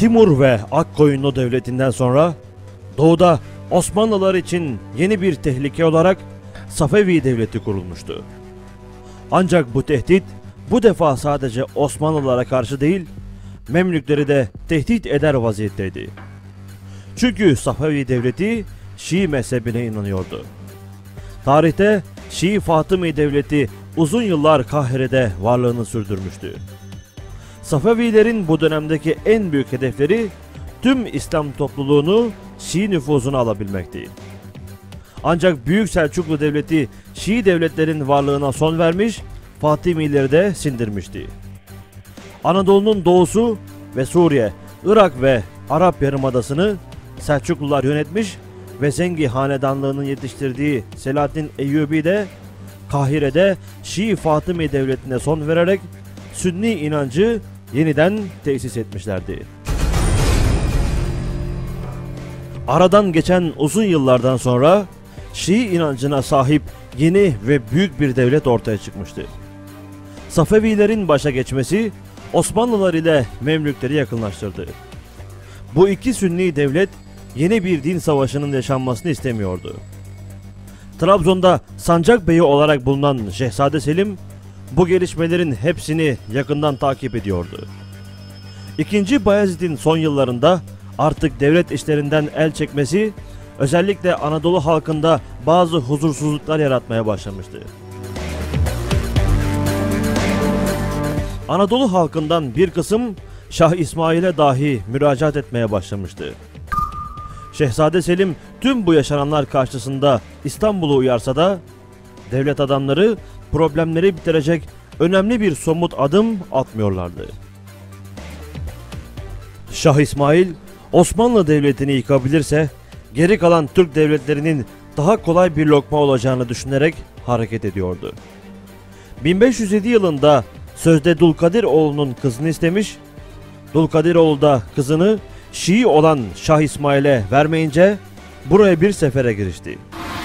Timur ve Akkoyunlu Devleti'nden sonra doğuda Osmanlılar için yeni bir tehlike olarak Safevi Devleti kurulmuştu. Ancak bu tehdit bu defa sadece Osmanlılara karşı değil, Memlükleri de tehdit eder vaziyetteydi. Çünkü Safevi Devleti Şii mezhebine inanıyordu. Tarihte Şii Fatımi Devleti uzun yıllar Kahire'de varlığını sürdürmüştü. Safevilerin bu dönemdeki en büyük hedefleri tüm İslam topluluğunu Şii nüfuzuna alabilmekti. Ancak Büyük Selçuklu Devleti Şii devletlerin varlığına son vermiş, Fatimileri de sindirmişti. Anadolu'nun doğusu ve Suriye, Irak ve Arap Yarımadası'nı Selçuklular yönetmiş ve Zengi Hanedanlığı'nın yetiştirdiği Selahaddin Eyyubi de Kahire'de Şii Fatımi Devleti'ne son vererek Sünni inancı yeniden tesis etmişlerdi. Aradan geçen uzun yıllardan sonra Şii inancına sahip yeni ve büyük bir devlet ortaya çıkmıştı. Safevilerin başa geçmesi Osmanlılar ile Memlükleri yakınlaştırdı. Bu iki Sünni devlet yeni bir din savaşının yaşanmasını istemiyordu. Trabzon'da Sancak Beyi olarak bulunan Şehzade Selim bu gelişmelerin hepsini yakından takip ediyordu. İkinci Bayezid'in son yıllarında artık devlet işlerinden el çekmesi özellikle Anadolu halkında bazı huzursuzluklar yaratmaya başlamıştı. Anadolu halkından bir kısım Şah İsmail'e dahi müracaat etmeye başlamıştı. Şehzade Selim tüm bu yaşananlar karşısında İstanbul'u uyarsa da devlet adamları problemleri bitirecek önemli bir somut adım atmıyorlardı. Şah İsmail Osmanlı Devleti'ni yıkabilirse geri kalan Türk devletlerinin daha kolay bir lokma olacağını düşünerek hareket ediyordu. 1507 yılında sözde Dulkadiroğlu'nun kızını istemiş, Dulkadiroğlu da kızını Şii olan Şah İsmail'e vermeyince buraya bir sefere girişti.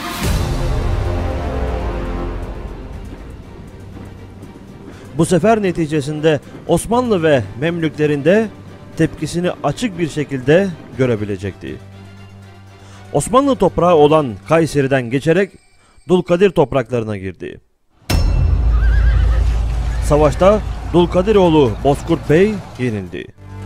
Bu sefer neticesinde Osmanlı ve Memlüklerin de tepkisini açık bir şekilde görebilecekti. Osmanlı toprağı olan Kayseri'den geçerek Dulkadir topraklarına girdi. Savaşta Dulkadiroğlu Bozkurt Bey yenildi.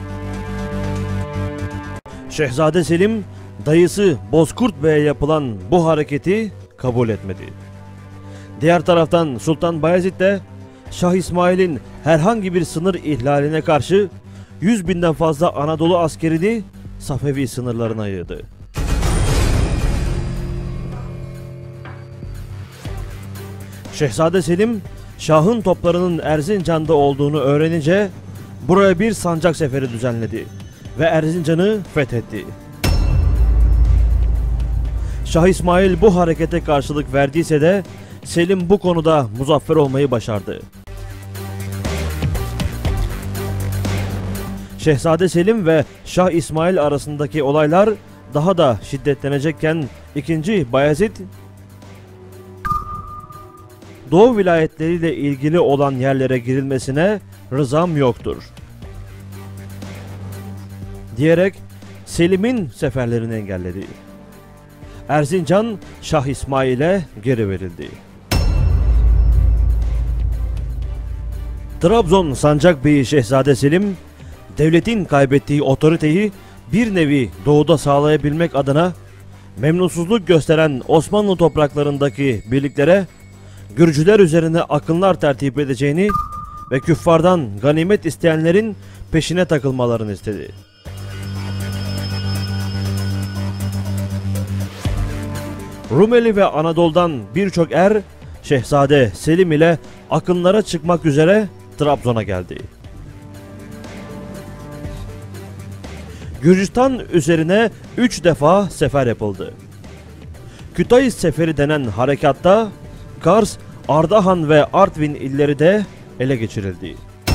Şehzade Selim dayısı Bozkurt Bey'e yapılan bu hareketi kabul etmedi. Diğer taraftan Sultan Bayezid de Şah İsmail'in herhangi bir sınır ihlaline karşı 100.000'den fazla Anadolu askerini Safevi sınırlarına yığdı. Şehzade Selim, Şah'ın toplarının Erzincan'da olduğunu öğrenince buraya bir sancak seferi düzenledi ve Erzincan'ı fethetti. Şah İsmail bu harekete karşılık verdiyse de Selim bu konuda muzaffer olmayı başardı. Şehzade Selim ve Şah İsmail arasındaki olaylar daha da şiddetlenecekken 2. Bayezid, Doğu vilayetleriyle ilgili olan yerlere girilmesine rızam yoktur diyerek Selim'in seferlerini engelledi. Erzincan Şah İsmail'e geri verildi. Trabzon Sancak Beyi Şehzade Selim, devletin kaybettiği otoriteyi bir nevi doğuda sağlayabilmek adına memnunsuzluk gösteren Osmanlı topraklarındaki birliklere Gürcüler üzerine akınlar tertip edeceğini ve küffardan ganimet isteyenlerin peşine takılmalarını istedi. Rumeli ve Anadolu'dan birçok er Şehzade Selim ile akınlara çıkmak üzere Trabzon'a geldi. Gürcistan üzerine 3 defa sefer yapıldı. Kütahis Seferi denen harekatta Kars, Ardahan ve Artvin illeri de ele geçirildi.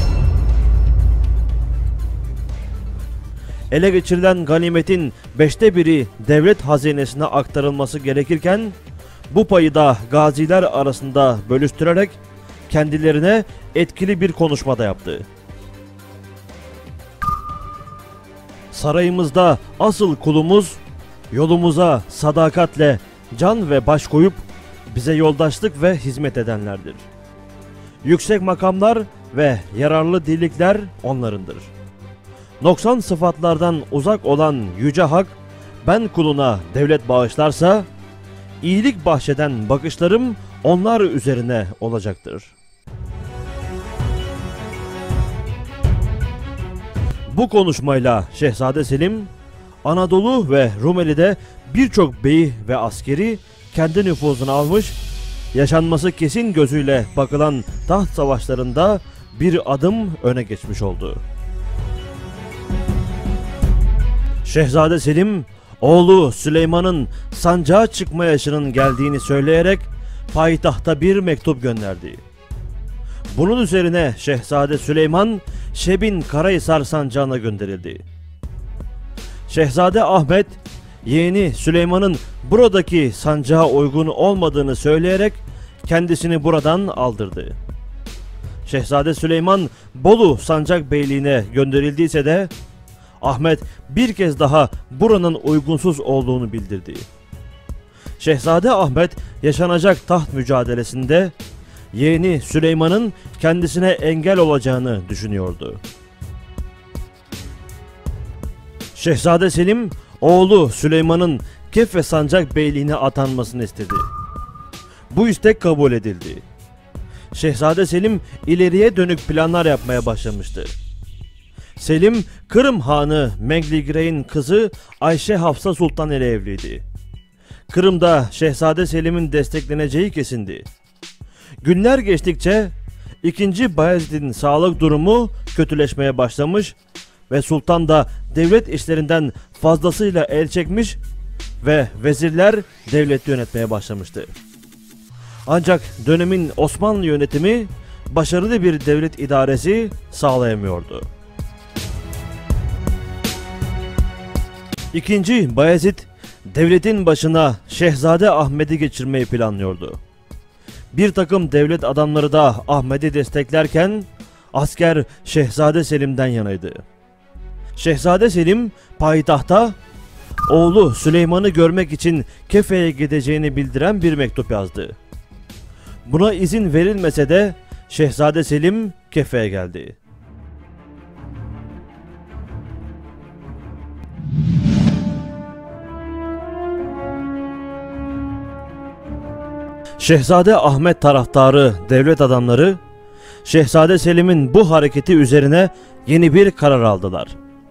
Ele geçirilen ganimetin 1/5'i devlet hazinesine aktarılması gerekirken bu payı da gaziler arasında bölüştürerek kendilerine etkili bir konuşmada yaptı. Sarayımızda asıl kulumuz, yolumuza sadakatle can ve baş koyup bize yoldaşlık ve hizmet edenlerdir. Yüksek makamlar ve yararlı dillikler onlarındır. Noksan sıfatlardan uzak olan Yüce Hak, ben kuluna devlet bağışlarsa, iyilik bahşeden bakışlarım onlar üzerine olacaktır. Bu konuşmayla Şehzade Selim, Anadolu ve Rumeli'de birçok beyi ve askeri kendi nüfuzuna almış, yaşanması kesin gözüyle bakılan taht savaşlarında bir adım öne geçmiş oldu. Şehzade Selim, oğlu Süleyman'ın sancağa çıkma yaşının geldiğini söyleyerek payitahta bir mektup gönderdi. Bunun üzerine Şehzade Süleyman, Şebin Karahisar sancağına gönderildi. Şehzade Ahmet, yeğeni Süleyman'ın buradaki sancağa uygun olmadığını söyleyerek kendisini buradan aldırdı. Şehzade Süleyman, Bolu sancak beyliğine gönderildiyse de Ahmet bir kez daha buranın uygunsuz olduğunu bildirdi. Şehzade Ahmet yaşanacak taht mücadelesinde yeğeni Süleyman'ın kendisine engel olacağını düşünüyordu. Şehzade Selim, oğlu Süleyman'ın Kef ve Sancak Beyliğine atanmasını istedi. Bu istek kabul edildi. Şehzade Selim ileriye dönük planlar yapmaya başlamıştı. Selim, Kırım Hanı Mengligirey'in kızı Ayşe Hafsa Sultan ile evliydi. Kırım'da Şehzade Selim'in destekleneceği kesindi. Günler geçtikçe 2. Bayezid'in sağlık durumu kötüleşmeye başlamış ve sultan da devlet işlerinden fazlasıyla el çekmiş ve vezirler devleti yönetmeye başlamıştı. Ancak dönemin Osmanlı yönetimi başarılı bir devlet idaresi sağlayamıyordu. 2. Bayezid devletin başına Şehzade Ahmet'i geçirmeyi planlıyordu. Bir takım devlet adamları da Ahmet'i desteklerken asker Şehzade Selim'den yanaydı. Şehzade Selim payitahta oğlu Süleyman'ı görmek için Kefe'ye gideceğini bildiren bir mektup yazdı. Buna izin verilmese de Şehzade Selim Kefe'ye geldi. Şehzade Ahmet taraftarı devlet adamları Şehzade Selim'in bu hareketi üzerine yeni bir karar aldılar.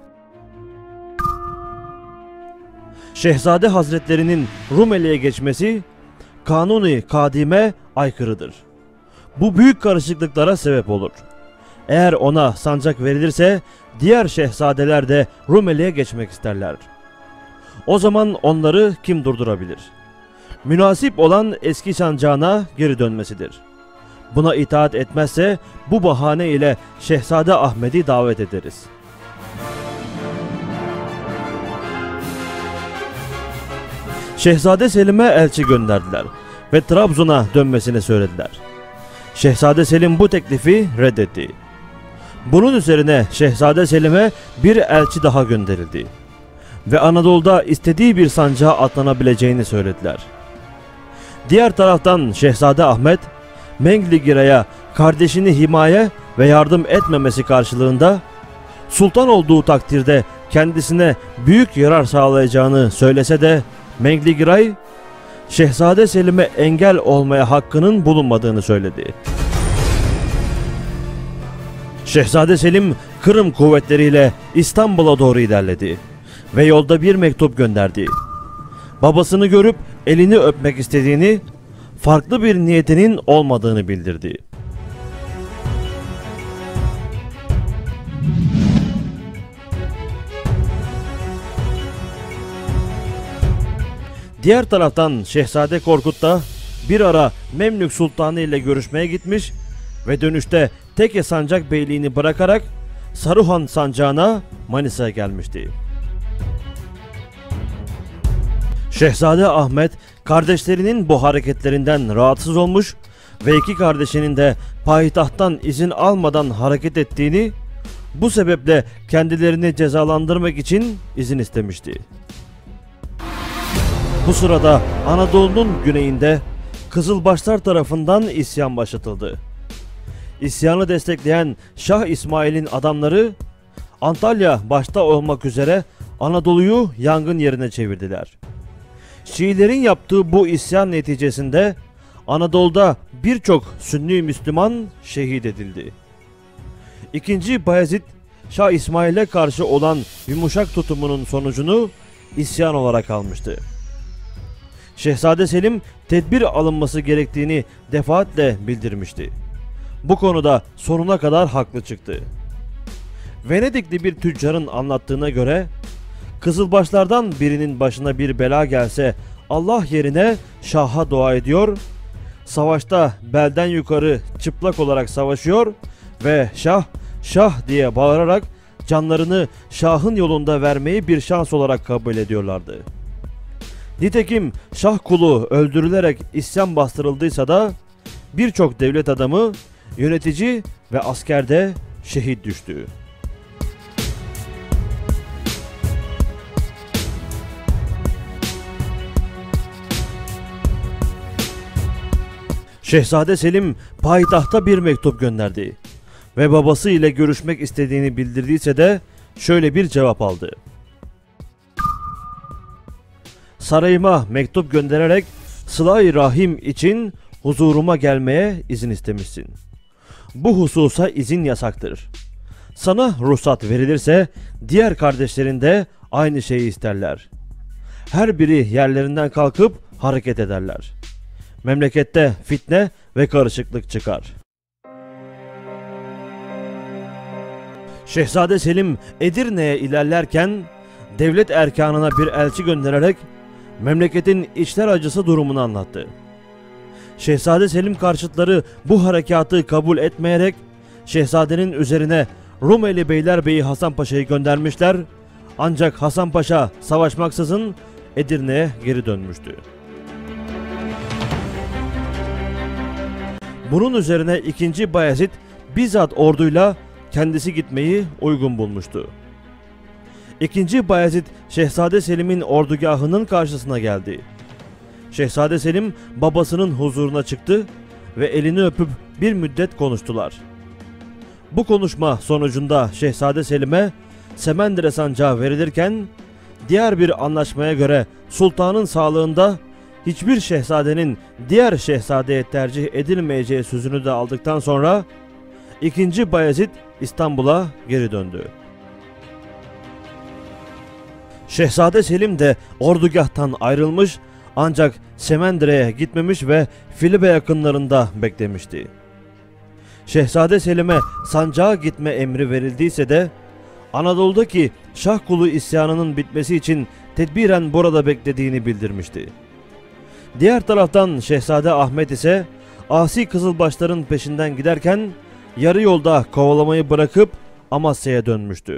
Şehzade Hazretlerinin Rumeli'ye geçmesi Kanuni Kadim'e aykırıdır. Bu büyük karışıklıklara sebep olur. Eğer ona sancak verilirse diğer şehzadeler de Rumeli'ye geçmek isterler. O zaman onları kim durdurabilir? Münasip olan eski sancağına geri dönmesidir. Buna itaat etmezse bu bahane ile Şehzade Ahmet'i davet ederiz. Şehzade Selim'e elçi gönderdiler ve Trabzon'a dönmesini söylediler. Şehzade Selim bu teklifi reddetti. Bunun üzerine Şehzade Selim'e bir elçi daha gönderildi ve Anadolu'da istediği bir sancağa atlanabileceğini söylediler. Diğer taraftan Şehzade Ahmet, Mengligirey'e kardeşini himaye ve yardım etmemesi karşılığında sultan olduğu takdirde kendisine büyük yarar sağlayacağını söylese de Mengligirey, Şehzade Selim'e engel olmaya hakkının bulunmadığını söyledi. Şehzade Selim Kırım kuvvetleriyle İstanbul'a doğru ilerledi ve yolda bir mektup gönderdi. Babasını görüp elini öpmek istediğini, farklı bir niyetinin olmadığını bildirdi. Diğer taraftan Şehzade Korkut da bir ara Memlük Sultanı ile görüşmeye gitmiş ve dönüşte Teke Sancak Beyliğini bırakarak Saruhan Sancağı'na Manisa'ya gelmişti. Şehzade Ahmet kardeşlerinin bu hareketlerinden rahatsız olmuş ve iki kardeşinin de payitahttan izin almadan hareket ettiğini, Bu sebeple kendilerini cezalandırmak için izin istemişti. Bu sırada Anadolu'nun güneyinde Kızılbaşlar tarafından isyan başlatıldı. İsyanı destekleyen Şah İsmail'in adamları Antalya başta olmak üzere Anadolu'yu yangın yerine çevirdiler. Şiilerin yaptığı bu isyan neticesinde Anadolu'da birçok Sünni Müslüman şehit edildi. İkinci Bayezid, Şah İsmail'e karşı olan yumuşak tutumunun sonucunu isyan olarak almıştı. Şehzade Selim tedbir alınması gerektiğini defaatle bildirmişti. Bu konuda sonuna kadar haklı çıktı. Venedikli bir tüccarın anlattığına göre Kızılbaşlardan birinin başına bir bela gelse Allah yerine Şah'a dua ediyor, savaşta belden yukarı çıplak olarak savaşıyor ve Şah, Şah diye bağırarak canlarını Şah'ın yolunda vermeyi bir şans olarak kabul ediyorlardı. Nitekim Şah kulu öldürülerek isyan bastırıldıysa da birçok devlet adamı, yönetici ve askerde şehit düştü. Şehzade Selim payitahta bir mektup gönderdi ve babası ile görüşmek istediğini bildirdiyse de şöyle bir cevap aldı. Sarayıma mektup göndererek sıla-i rahim için huzuruma gelmeye izin istemişsin. Bu hususa izin yasaktır. Sana ruhsat verilirse diğer kardeşlerin de aynı şeyi isterler. Her biri yerlerinden kalkıp hareket ederler. Memlekette fitne ve karışıklık çıkar. Şehzade Selim Edirne'ye ilerlerken devlet erkanına bir elçi göndererek memleketin içler acısı durumunu anlattı. Şehzade Selim karşıtları bu harekatı kabul etmeyerek şehzadenin üzerine Rumeli Beylerbeyi Hasan Paşa'yı göndermişler, ancak Hasan Paşa savaşmaksızın Edirne'ye geri dönmüştü. Bunun üzerine 2. Bayezid bizzat orduyla kendisi gitmeyi uygun bulmuştu. 2. Bayezid Şehzade Selim'in ordugahının karşısına geldi. Şehzade Selim babasının huzuruna çıktı ve elini öpüp bir müddet konuştular. Bu konuşma sonucunda Şehzade Selim'e Semendire sancağı verilirken diğer bir anlaşmaya göre sultanın sağlığında hiçbir şehzadenin diğer şehzadeye tercih edilmeyeceği sözünü de aldıktan sonra 2. Bayezid İstanbul'a geri döndü. Şehzade Selim de ordugahtan ayrılmış ancak Semendire'ye gitmemiş ve Filibe yakınlarında beklemişti. Şehzade Selim'e sancağa gitme emri verildiyse de Anadolu'daki Şah kulu isyanının bitmesi için tedbiren burada beklediğini bildirmişti. Diğer taraftan Şehzade Ahmet ise asi Kızılbaşların peşinden giderken yarı yolda kovalamayı bırakıp Amasya'ya dönmüştü.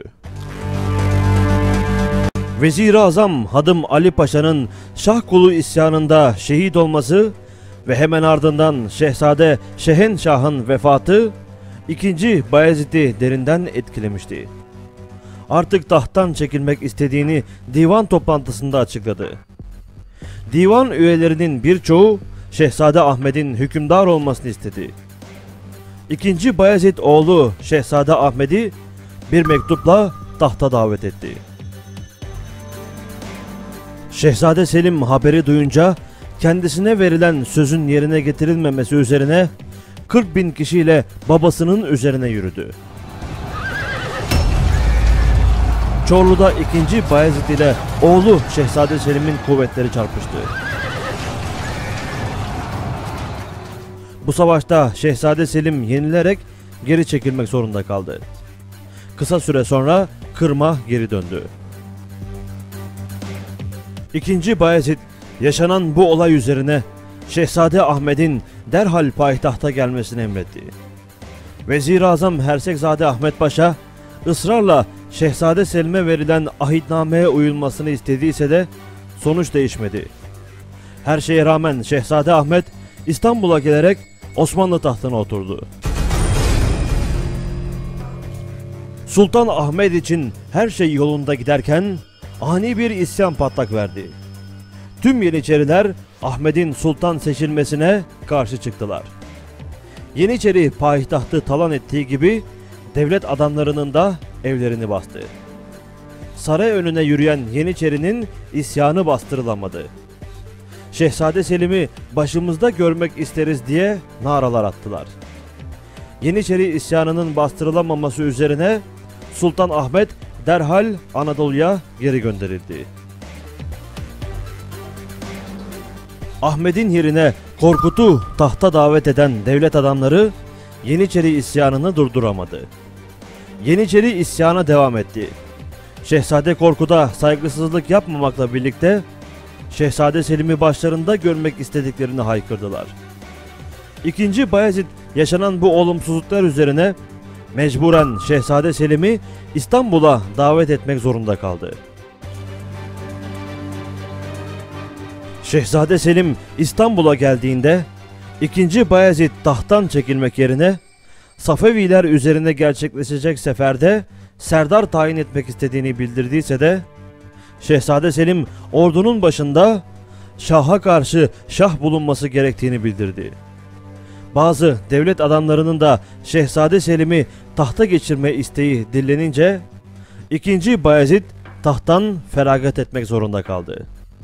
Vezir-i Azam Hadım Ali Paşa'nın Şah kulu isyanında şehit olması ve hemen ardından Şehzade Şehenşah'ın vefatı 2. Bayezid'i derinden etkilemişti. Artık tahttan çekilmek istediğini divan toplantısında açıkladı. Divan üyelerinin birçoğu Şehzade Ahmet'in hükümdar olmasını istedi. 2. Bayezid oğlu Şehzade Ahmet'i bir mektupla tahta davet etti. Şehzade Selim haberi duyunca kendisine verilen sözün yerine getirilmemesi üzerine 40.000 kişiyle babasının üzerine yürüdü. Çorlu'da 2. Bayezid ile oğlu Şehzade Selim'in kuvvetleri çarpıştı. Bu savaşta Şehzade Selim yenilerek geri çekilmek zorunda kaldı. Kısa süre sonra Kırım'a geri döndü. 2. Bayezid yaşanan bu olay üzerine Şehzade Ahmet'in derhal payitahta gelmesini emretti. Vezir-i Azam Hersekzade Ahmet Paşa ısrarla Şehzade Selim'e verilen ahitnameye uyulmasını istediyse de sonuç değişmedi. Her şeye rağmen Şehzade Ahmet İstanbul'a gelerek Osmanlı tahtına oturdu. Sultan Ahmet için her şey yolunda giderken ani bir isyan patlak verdi. Tüm Yeniçeriler Ahmet'in sultan seçilmesine karşı çıktılar. Yeniçeri payitahtı talan ettiği gibi devlet adamlarının da evlerini bastı. Saray önüne yürüyen Yeniçerinin isyanı bastırılamadı. Şehzade Selim'i başımızda görmek isteriz diye naralar attılar. Yeniçeri isyanının bastırılamaması üzerine Sultan Ahmet derhal Anadolu'ya geri gönderildi. Ahmet'in yerine Korkut'u tahta davet eden devlet adamları Yeniçeri isyanını durduramadı. Yeniçeri isyana devam etti. Şehzade Korkut'a saygısızlık yapmamakla birlikte Şehzade Selim'i başlarında görmek istediklerini haykırdılar. İkinci Bayezid yaşanan bu olumsuzluklar üzerine mecburen Şehzade Selim'i İstanbul'a davet etmek zorunda kaldı. Şehzade Selim İstanbul'a geldiğinde 2. Bayezid tahttan çekilmek yerine Safeviler üzerine gerçekleşecek seferde serdar tayin etmek istediğini bildirdiyse de Şehzade Selim ordunun başında Şah'a karşı şah bulunması gerektiğini bildirdi. Bazı devlet adamlarının da Şehzade Selim'i tahta geçirme isteği dillenince 2. Bayezid tahttan feragat etmek zorunda kaldı.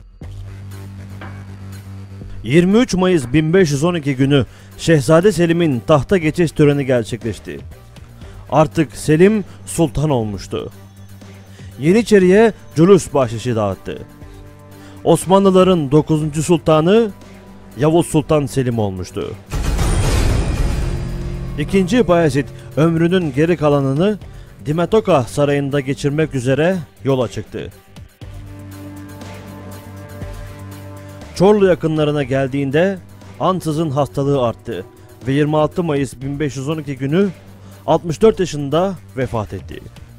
23 Mayıs 1512 günü Şehzade Selim'in tahta geçiş töreni gerçekleşti. Artık Selim sultan olmuştu. Yeniçeri'ye culus bahşişi dağıttı. Osmanlıların 9. sultanı Yavuz Sultan Selim olmuştu. 2. Bayezid ömrünün geri kalanını Dimetoka Sarayı'nda geçirmek üzere yola çıktı. Çorlu yakınlarına geldiğinde ansızın hastalığı arttı ve 26 Mayıs 1512 günü 64 yaşında vefat etti.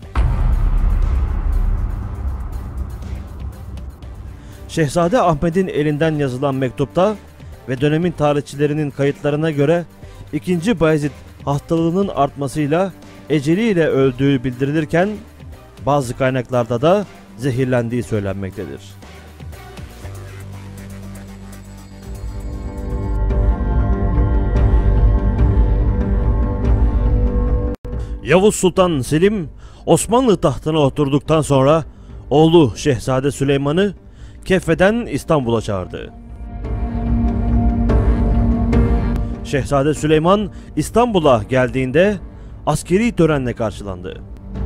Şehzade Ahmet'in elinden yazılan mektupta ve dönemin tarihçilerinin kayıtlarına göre 2. Bayezid hastalığının artmasıyla eceliyle öldüğü bildirilirken bazı kaynaklarda da zehirlendiği söylenmektedir. Yavuz Sultan Selim Osmanlı tahtına oturduktan sonra oğlu Şehzade Süleyman'ı Keffe'den İstanbul'a çağırdı. Şehzade Süleyman İstanbul'a geldiğinde askeri törenle karşılandı.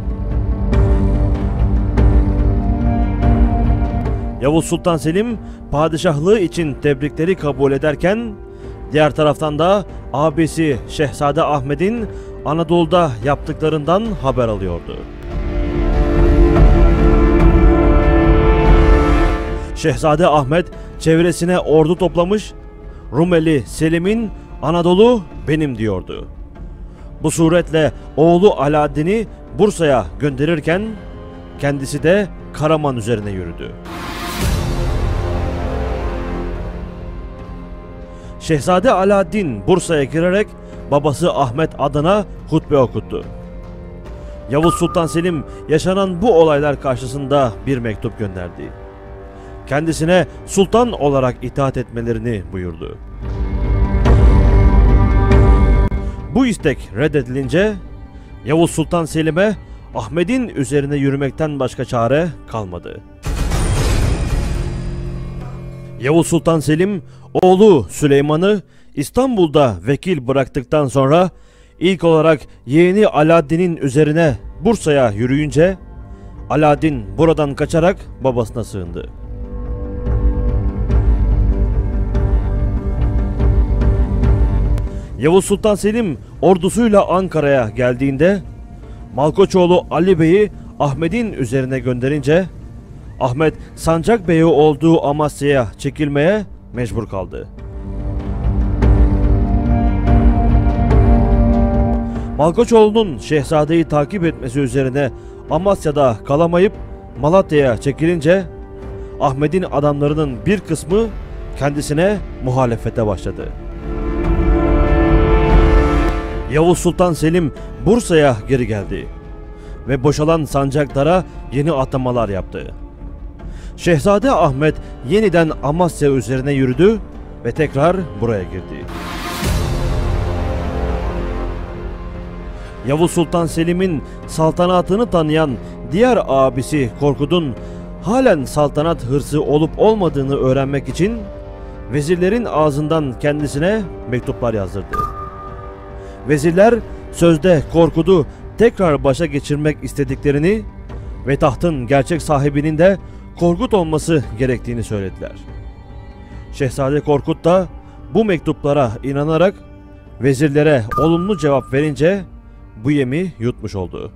Yavuz Sultan Selim padişahlığı için tebrikleri kabul ederken diğer taraftan da abisi Şehzade Ahmet'in Anadolu'da yaptıklarından haber alıyordu. Şehzade Ahmet çevresine ordu toplamış, Rumeli Selim'in Anadolu benim diyordu. Bu suretle oğlu Alaaddin'i Bursa'ya gönderirken kendisi de Karaman üzerine yürüdü. Şehzade Alaaddin Bursa'ya girerek babası Ahmet adına hutbe okuttu. Yavuz Sultan Selim yaşanan bu olaylar karşısında bir mektup gönderdi. Kendisine sultan olarak itaat etmelerini buyurdu. Bu istek reddedilince Yavuz Sultan Selim'e Ahmet'in üzerine yürümekten başka çare kalmadı. Yavuz Sultan Selim oğlu Süleyman'ı İstanbul'da vekil bıraktıktan sonra ilk olarak yeğeni Alaaddin'in üzerine Bursa'ya yürüyünce Alaaddin buradan kaçarak babasına sığındı. Yavuz Sultan Selim ordusuyla Ankara'ya geldiğinde Malkoçoğlu Ali Bey'i Ahmet'in üzerine gönderince Ahmet Sancak Bey'i olduğu Amasya'ya çekilmeye mecbur kaldı. Malkoçoğlu'nun şehzadeyi takip etmesi üzerine Amasya'da kalamayıp Malatya'ya çekilince Ahmet'in adamlarının bir kısmı kendisine muhalefete başladı. Yavuz Sultan Selim Bursa'ya geri geldi. ve boşalan sancaklara yeni atamalar yaptı. Şehzade Ahmet yeniden Amasya üzerine yürüdü ve tekrar buraya girdi. Yavuz Sultan Selim'in saltanatını tanıyan diğer abisi Korkut'un halen saltanat hırsı olup olmadığını öğrenmek için vezirlerin ağzından kendisine mektuplar yazdırdı. Vezirler sözde Korkut'u tekrar başa geçirmek istediklerini ve tahtın gerçek sahibinin de Korkut olması gerektiğini söylediler. Şehzade Korkut da bu mektuplara inanarak vezirlere olumlu cevap verince bu yemi yutmuş oldu.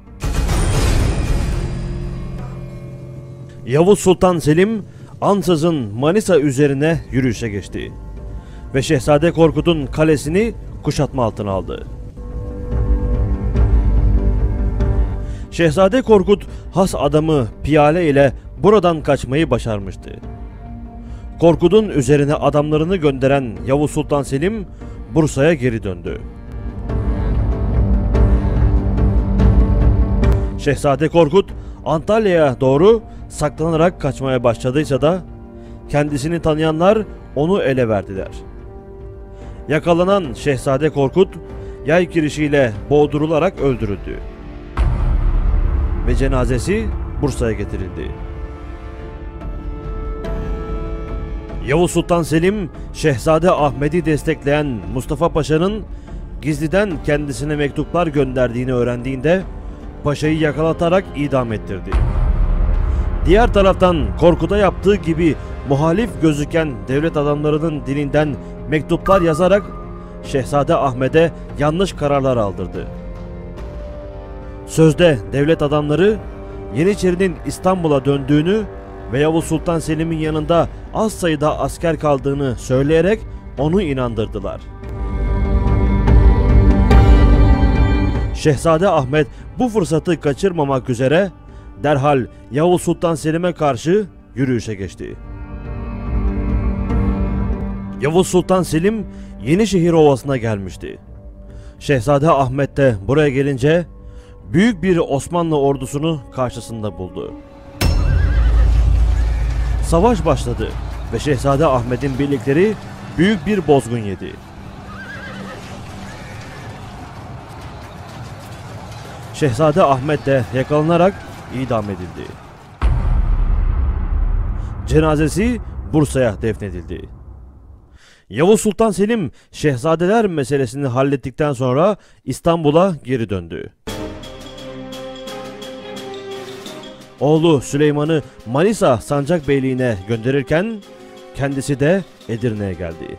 Yavuz Sultan Selim ansızın Manisa üzerine yürüyüşe geçti ve Şehzade Korkut'un kalesini kuşatma altına aldı. Şehzade Korkut has adamı Piyale ile buradan kaçmayı başarmıştı. Korkut'un üzerine adamlarını gönderen Yavuz Sultan Selim Bursa'ya geri döndü. Şehzade Korkut Antalya'ya doğru saklanarak kaçmaya başladıysa da kendisini tanıyanlar onu ele verdiler. Yakalanan Şehzade Korkut yay kirişiyle boğdurularak öldürüldü ve cenazesi Bursa'ya getirildi. Yavuz Sultan Selim, Şehzade Ahmet'i destekleyen Mustafa Paşa'nın gizliden kendisine mektuplar gönderdiğini öğrendiğinde Paşa'yı yakalatarak idam ettirdi. Diğer taraftan Korkut'a yaptığı gibi muhalif gözüken devlet adamlarının dilinden mektuplar yazarak Şehzade Ahmet'e yanlış kararlar aldırdı. Sözde devlet adamları Yeniçerinin İstanbul'a döndüğünü ve Yavuz Sultan Selim'in yanında az sayıda asker kaldığını söyleyerek onu inandırdılar. Şehzade Ahmet bu fırsatı kaçırmamak üzere derhal Yavuz Sultan Selim'e karşı yürüyüşe geçti. Yavuz Sultan Selim Yenişehir Ovası'na gelmişti. Şehzade Ahmet de buraya gelince büyük bir Osmanlı ordusunu karşısında buldu. Savaş başladı ve Şehzade Ahmet'in birlikleri büyük bir bozgun yedi. Şehzade Ahmet de yakalanarak idam edildi. Cenazesi Bursa'ya defnedildi. Yavuz Sultan Selim şehzadeler meselesini hallettikten sonra İstanbul'a geri döndü. Oğlu Süleyman'ı Manisa Sancakbeyliğine gönderirken kendisi de Edirne'ye geldi.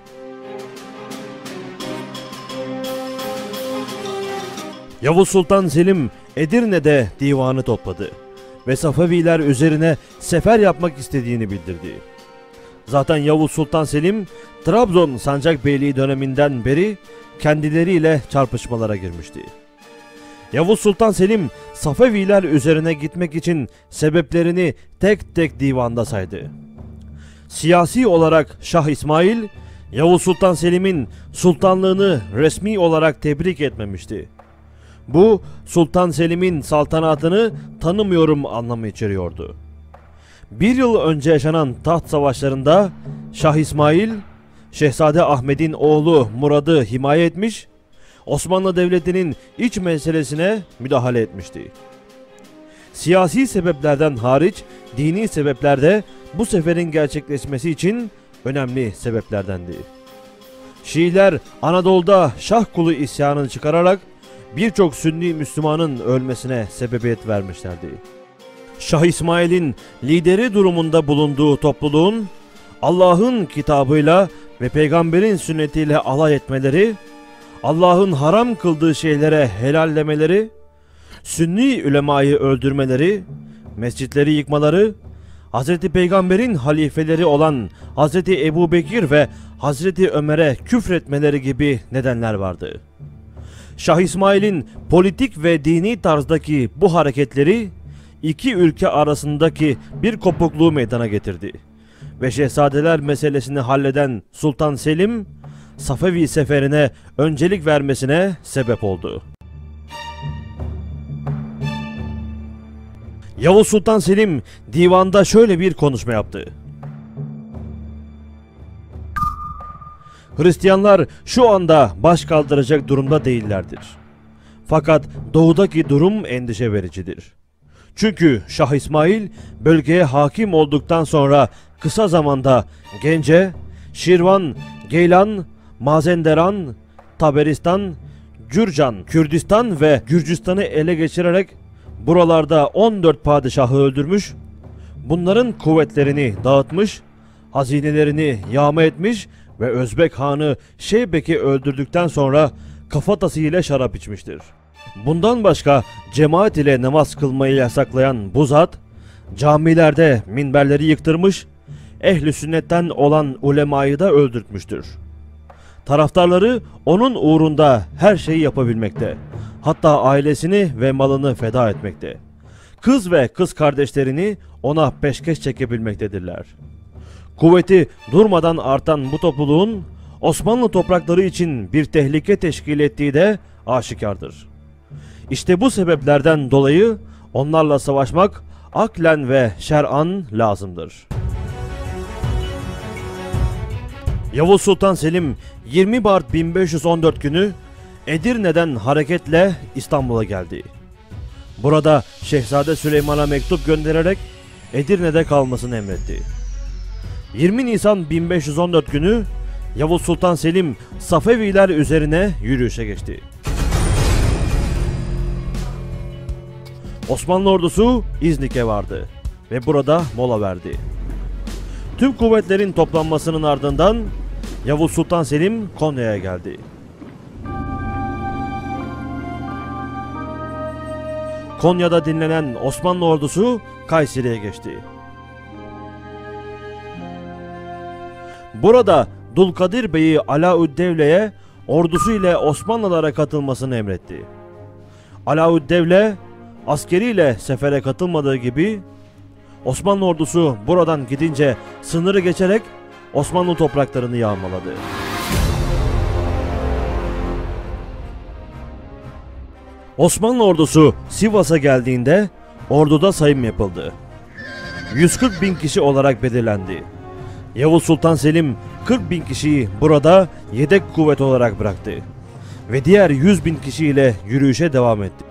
Yavuz Sultan Selim Edirne'de divanı topladı ve Safeviler üzerine sefer yapmak istediğini bildirdi. Zaten Yavuz Sultan Selim Trabzon Sancakbeyliği döneminden beri kendileriyle çarpışmalara girmişti. Yavuz Sultan Selim Safeviler üzerine gitmek için sebeplerini tek tek divanda saydı. Siyasi olarak Şah İsmail, Yavuz Sultan Selim'in sultanlığını resmi olarak tebrik etmemişti. Bu, Sultan Selim'in saltanatını tanımıyorum anlamı içeriyordu. Bir yıl önce yaşanan taht savaşlarında Şah İsmail, Şehzade Ahmet'in oğlu Murad'ı himaye etmiş, Osmanlı Devleti'nin iç meselesine müdahale etmişti. Siyasi sebeplerden hariç dini sebepler de bu seferin gerçekleşmesi için önemli sebeplerdendi. Şiiler Anadolu'da Şah kulu isyanını çıkararak birçok Sünni Müslümanın ölmesine sebebiyet vermişlerdi. Şah İsmail'in lideri durumunda bulunduğu topluluğun Allah'ın kitabıyla ve peygamberin sünnetiyle alay etmeleri, Allah'ın haram kıldığı şeylere helallemeleri, Sünni ulemayı öldürmeleri, mescitleri yıkmaları, Hz. Peygamber'in halifeleri olan Hz. Ebu Bekir ve Hz. Ömer'e küfretmeleri gibi nedenler vardı. Şah İsmail'in politik ve dini tarzdaki bu hareketleri iki ülke arasındaki bir kopukluğu meydana getirdi. Ve şehzadeler meselesini halleden Sultan Selim, Safevi seferine öncelik vermesine sebep oldu. Yavuz Sultan Selim divanda şöyle bir konuşma yaptı. Hristiyanlar şu anda baş kaldıracak durumda değillerdir. Fakat doğudaki durum endişe vericidir. Çünkü Şah İsmail bölgeye hakim olduktan sonra kısa zamanda Gence, Şirvan, Geylan, Mazenderan, Taberistan, Gürcan, Kürdistan ve Gürcistan'ı ele geçirerek buralarda 14 padişahı öldürmüş, bunların kuvvetlerini dağıtmış, hazinelerini yağma etmiş ve Özbek Hanı Şeybek'i öldürdükten sonra kafatası ile şarap içmiştir. Bundan başka cemaat ile namaz kılmayı yasaklayan bu zat, camilerde minberleri yıktırmış, ehl-i sünnetten olan ulemayı da öldürtmüştür. Taraftarları onun uğrunda her şeyi yapabilmekte, hatta ailesini ve malını feda etmekte. Kız ve kız kardeşlerini ona peşkeş çekebilmektedirler. Kuvveti durmadan artan bu topluluğun Osmanlı toprakları için bir tehlike teşkil ettiği de aşikardır. İşte bu sebeplerden dolayı onlarla savaşmak aklen ve şer'an lazımdır. Yavuz Sultan Selim 20 Mart 1514 günü Edirne'den hareketle İstanbul'a geldi. Burada Şehzade Süleyman'a mektup göndererek Edirne'de kalmasını emretti. 20 Nisan 1514 günü Yavuz Sultan Selim Safeviler üzerine yürüyüşe geçti. Osmanlı ordusu İznik'e vardı ve burada mola verdi. Tüm kuvvetlerin toplanmasının ardından Yavuz Sultan Selim Konya'ya geldi. Konya'da dinlenen Osmanlı ordusu Kayseri'ye geçti. Burada Dulkadir Bey'i Alaüddevle'ye ordusu ile Osmanlılara katılmasını emretti. Alaüddevle askeriyle sefere katılmadığı gibi Osmanlı ordusu buradan gidince sınırı geçerek Osmanlı topraklarını yağmaladı. Osmanlı ordusu Sivas'a geldiğinde orduda sayım yapıldı. 140 bin kişi olarak belirlendi. Yavuz Sultan Selim 40 bin kişiyi burada yedek kuvvet olarak bıraktı ve diğer 100 bin kişiyle yürüyüşe devam etti.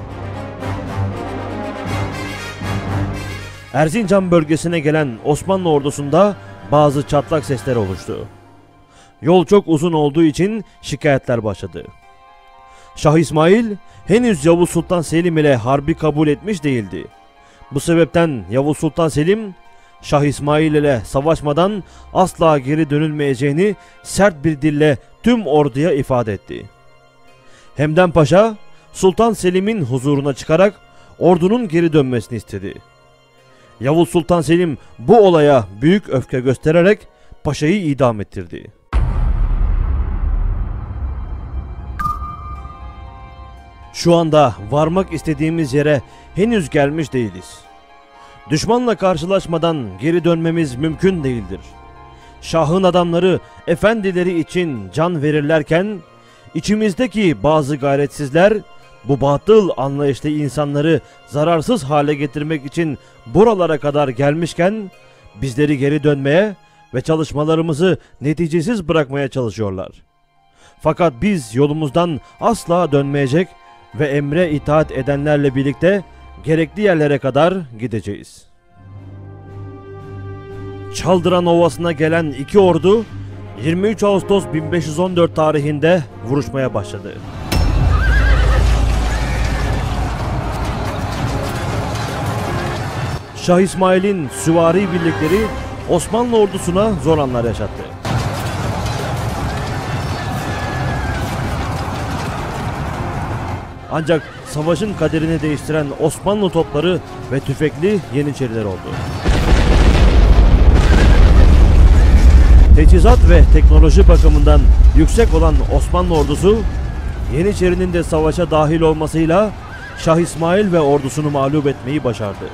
Erzincan bölgesine gelen Osmanlı ordusunda bazı çatlak sesler oluştu. Yol çok uzun olduğu için şikayetler başladı. Şah İsmail henüz Yavuz Sultan Selim ile harbi kabul etmiş değildi. Bu sebepten Yavuz Sultan Selim, Şah İsmail ile savaşmadan asla geri dönülmeyeceğini sert bir dille tüm orduya ifade etti. Hemden Paşa, Sultan Selim'in huzuruna çıkarak ordunun geri dönmesini istedi. Yavuz Sultan Selim bu olaya büyük öfke göstererek paşayı idam ettirdi. Şu anda varmak istediğimiz yere henüz gelmiş değiliz. Düşmanla karşılaşmadan geri dönmemiz mümkün değildir. Şahın adamları efendileri için can verirlerken içimizdeki bazı gayretsizler bu batıl anlayışlı insanları zararsız hale getirmek için buralara kadar gelmişken bizleri geri dönmeye ve çalışmalarımızı neticesiz bırakmaya çalışıyorlar. Fakat biz yolumuzdan asla dönmeyecek ve emre itaat edenlerle birlikte gerekli yerlere kadar gideceğiz. Çaldıran Ovası'na gelen iki ordu 23 Ağustos 1514 tarihinde vuruşmaya başladı. Şah İsmail'in süvari birlikleri Osmanlı ordusuna zor anlar yaşattı. Ancak savaşın kaderini değiştiren Osmanlı topları ve tüfekli Yeniçeriler oldu. Teçhizat ve teknoloji bakımından yüksek olan Osmanlı ordusu, Yeniçerinin de savaşa dahil olmasıyla Şah İsmail ve ordusunu mağlup etmeyi başardı.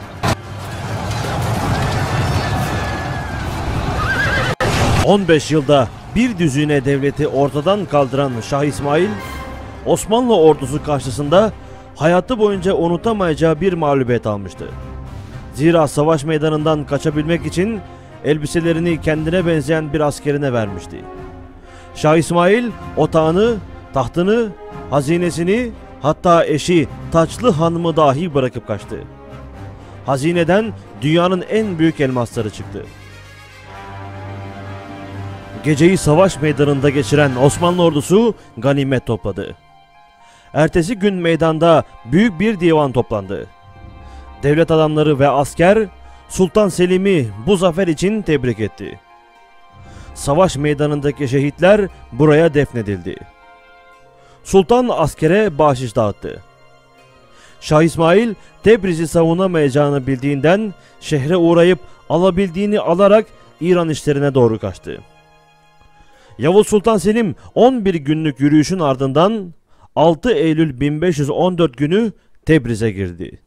...15 yılda bir düzine devleti ortadan kaldıran Şah İsmail, Osmanlı ordusu karşısında hayatı boyunca unutamayacağı bir mağlubiyet almıştı. Zira savaş meydanından kaçabilmek için elbiselerini kendine benzeyen bir askerine vermişti. Şah İsmail otağını, tahtını, hazinesini, hatta eşi Taçlı Hanım'ı dahi bırakıp kaçtı. Hazineden dünyanın en büyük elmasları çıktı. Geceyi savaş meydanında geçiren Osmanlı ordusu ganimet topladı. Ertesi gün meydanda büyük bir divan toplandı. Devlet adamları ve asker Sultan Selim'i bu zafer için tebrik etti. Savaş meydanındaki şehitler buraya defnedildi. Sultan askere bahşiş dağıttı. Şah İsmail Tebriz'i savunamayacağını bildiğinden şehre uğrayıp alabildiğini alarak İran işlerine doğru kaçtı. Yavuz Sultan Selim 11 günlük yürüyüşün ardından 6 Eylül 1514 günü Tebriz'e girdi.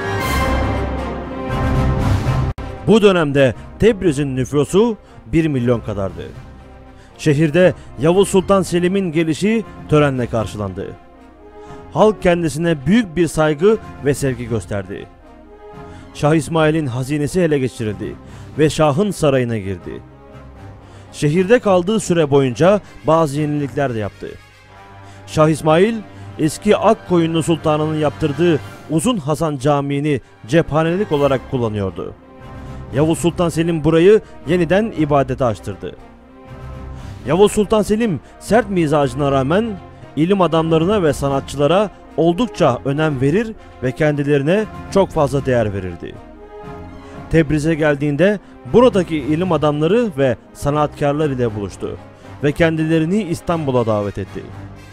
Bu dönemde Tebriz'in nüfusu 1 milyon kadardı. Şehirde Yavuz Sultan Selim'in gelişi törenle karşılandı. Halk kendisine büyük bir saygı ve sevgi gösterdi. Şah İsmail'in hazinesi ele geçirildi ve Şah'ın sarayına girdi. Şehirde kaldığı süre boyunca bazı yenilikler de yaptı. Şah İsmail, eski Akkoyunlu Sultanı'nın yaptırdığı Uzun Hasan Camii'ni cephanelik olarak kullanıyordu. Yavuz Sultan Selim burayı yeniden ibadete açtırdı. Yavuz Sultan Selim sert mizacına rağmen ilim adamlarına ve sanatçılara oldukça önem verir ve kendilerine çok fazla değer verirdi. Tebriz'e geldiğinde buradaki ilim adamları ve sanatkarlar ile buluştu ve kendilerini İstanbul'a davet etti.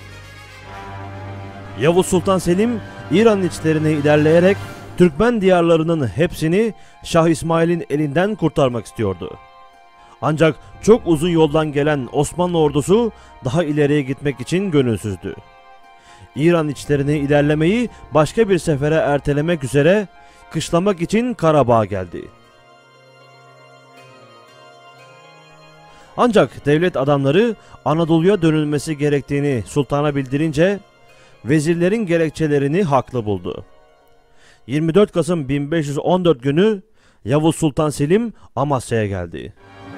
Yavuz Sultan Selim İran içlerine ilerleyerek Türkmen diyarlarının hepsini Şah İsmail'in elinden kurtarmak istiyordu. Ancak çok uzun yoldan gelen Osmanlı ordusu daha ileriye gitmek için gönülsüzdü. İran içlerine ilerlemeyi başka bir sefere ertelemek üzere kışlamak için Karabağ'a geldi. Ancak devlet adamları Anadolu'ya dönülmesi gerektiğini sultana bildirince vezirlerin gerekçelerini haklı buldu. 24 Kasım 1514 günü Yavuz Sultan Selim Amasya'ya geldi.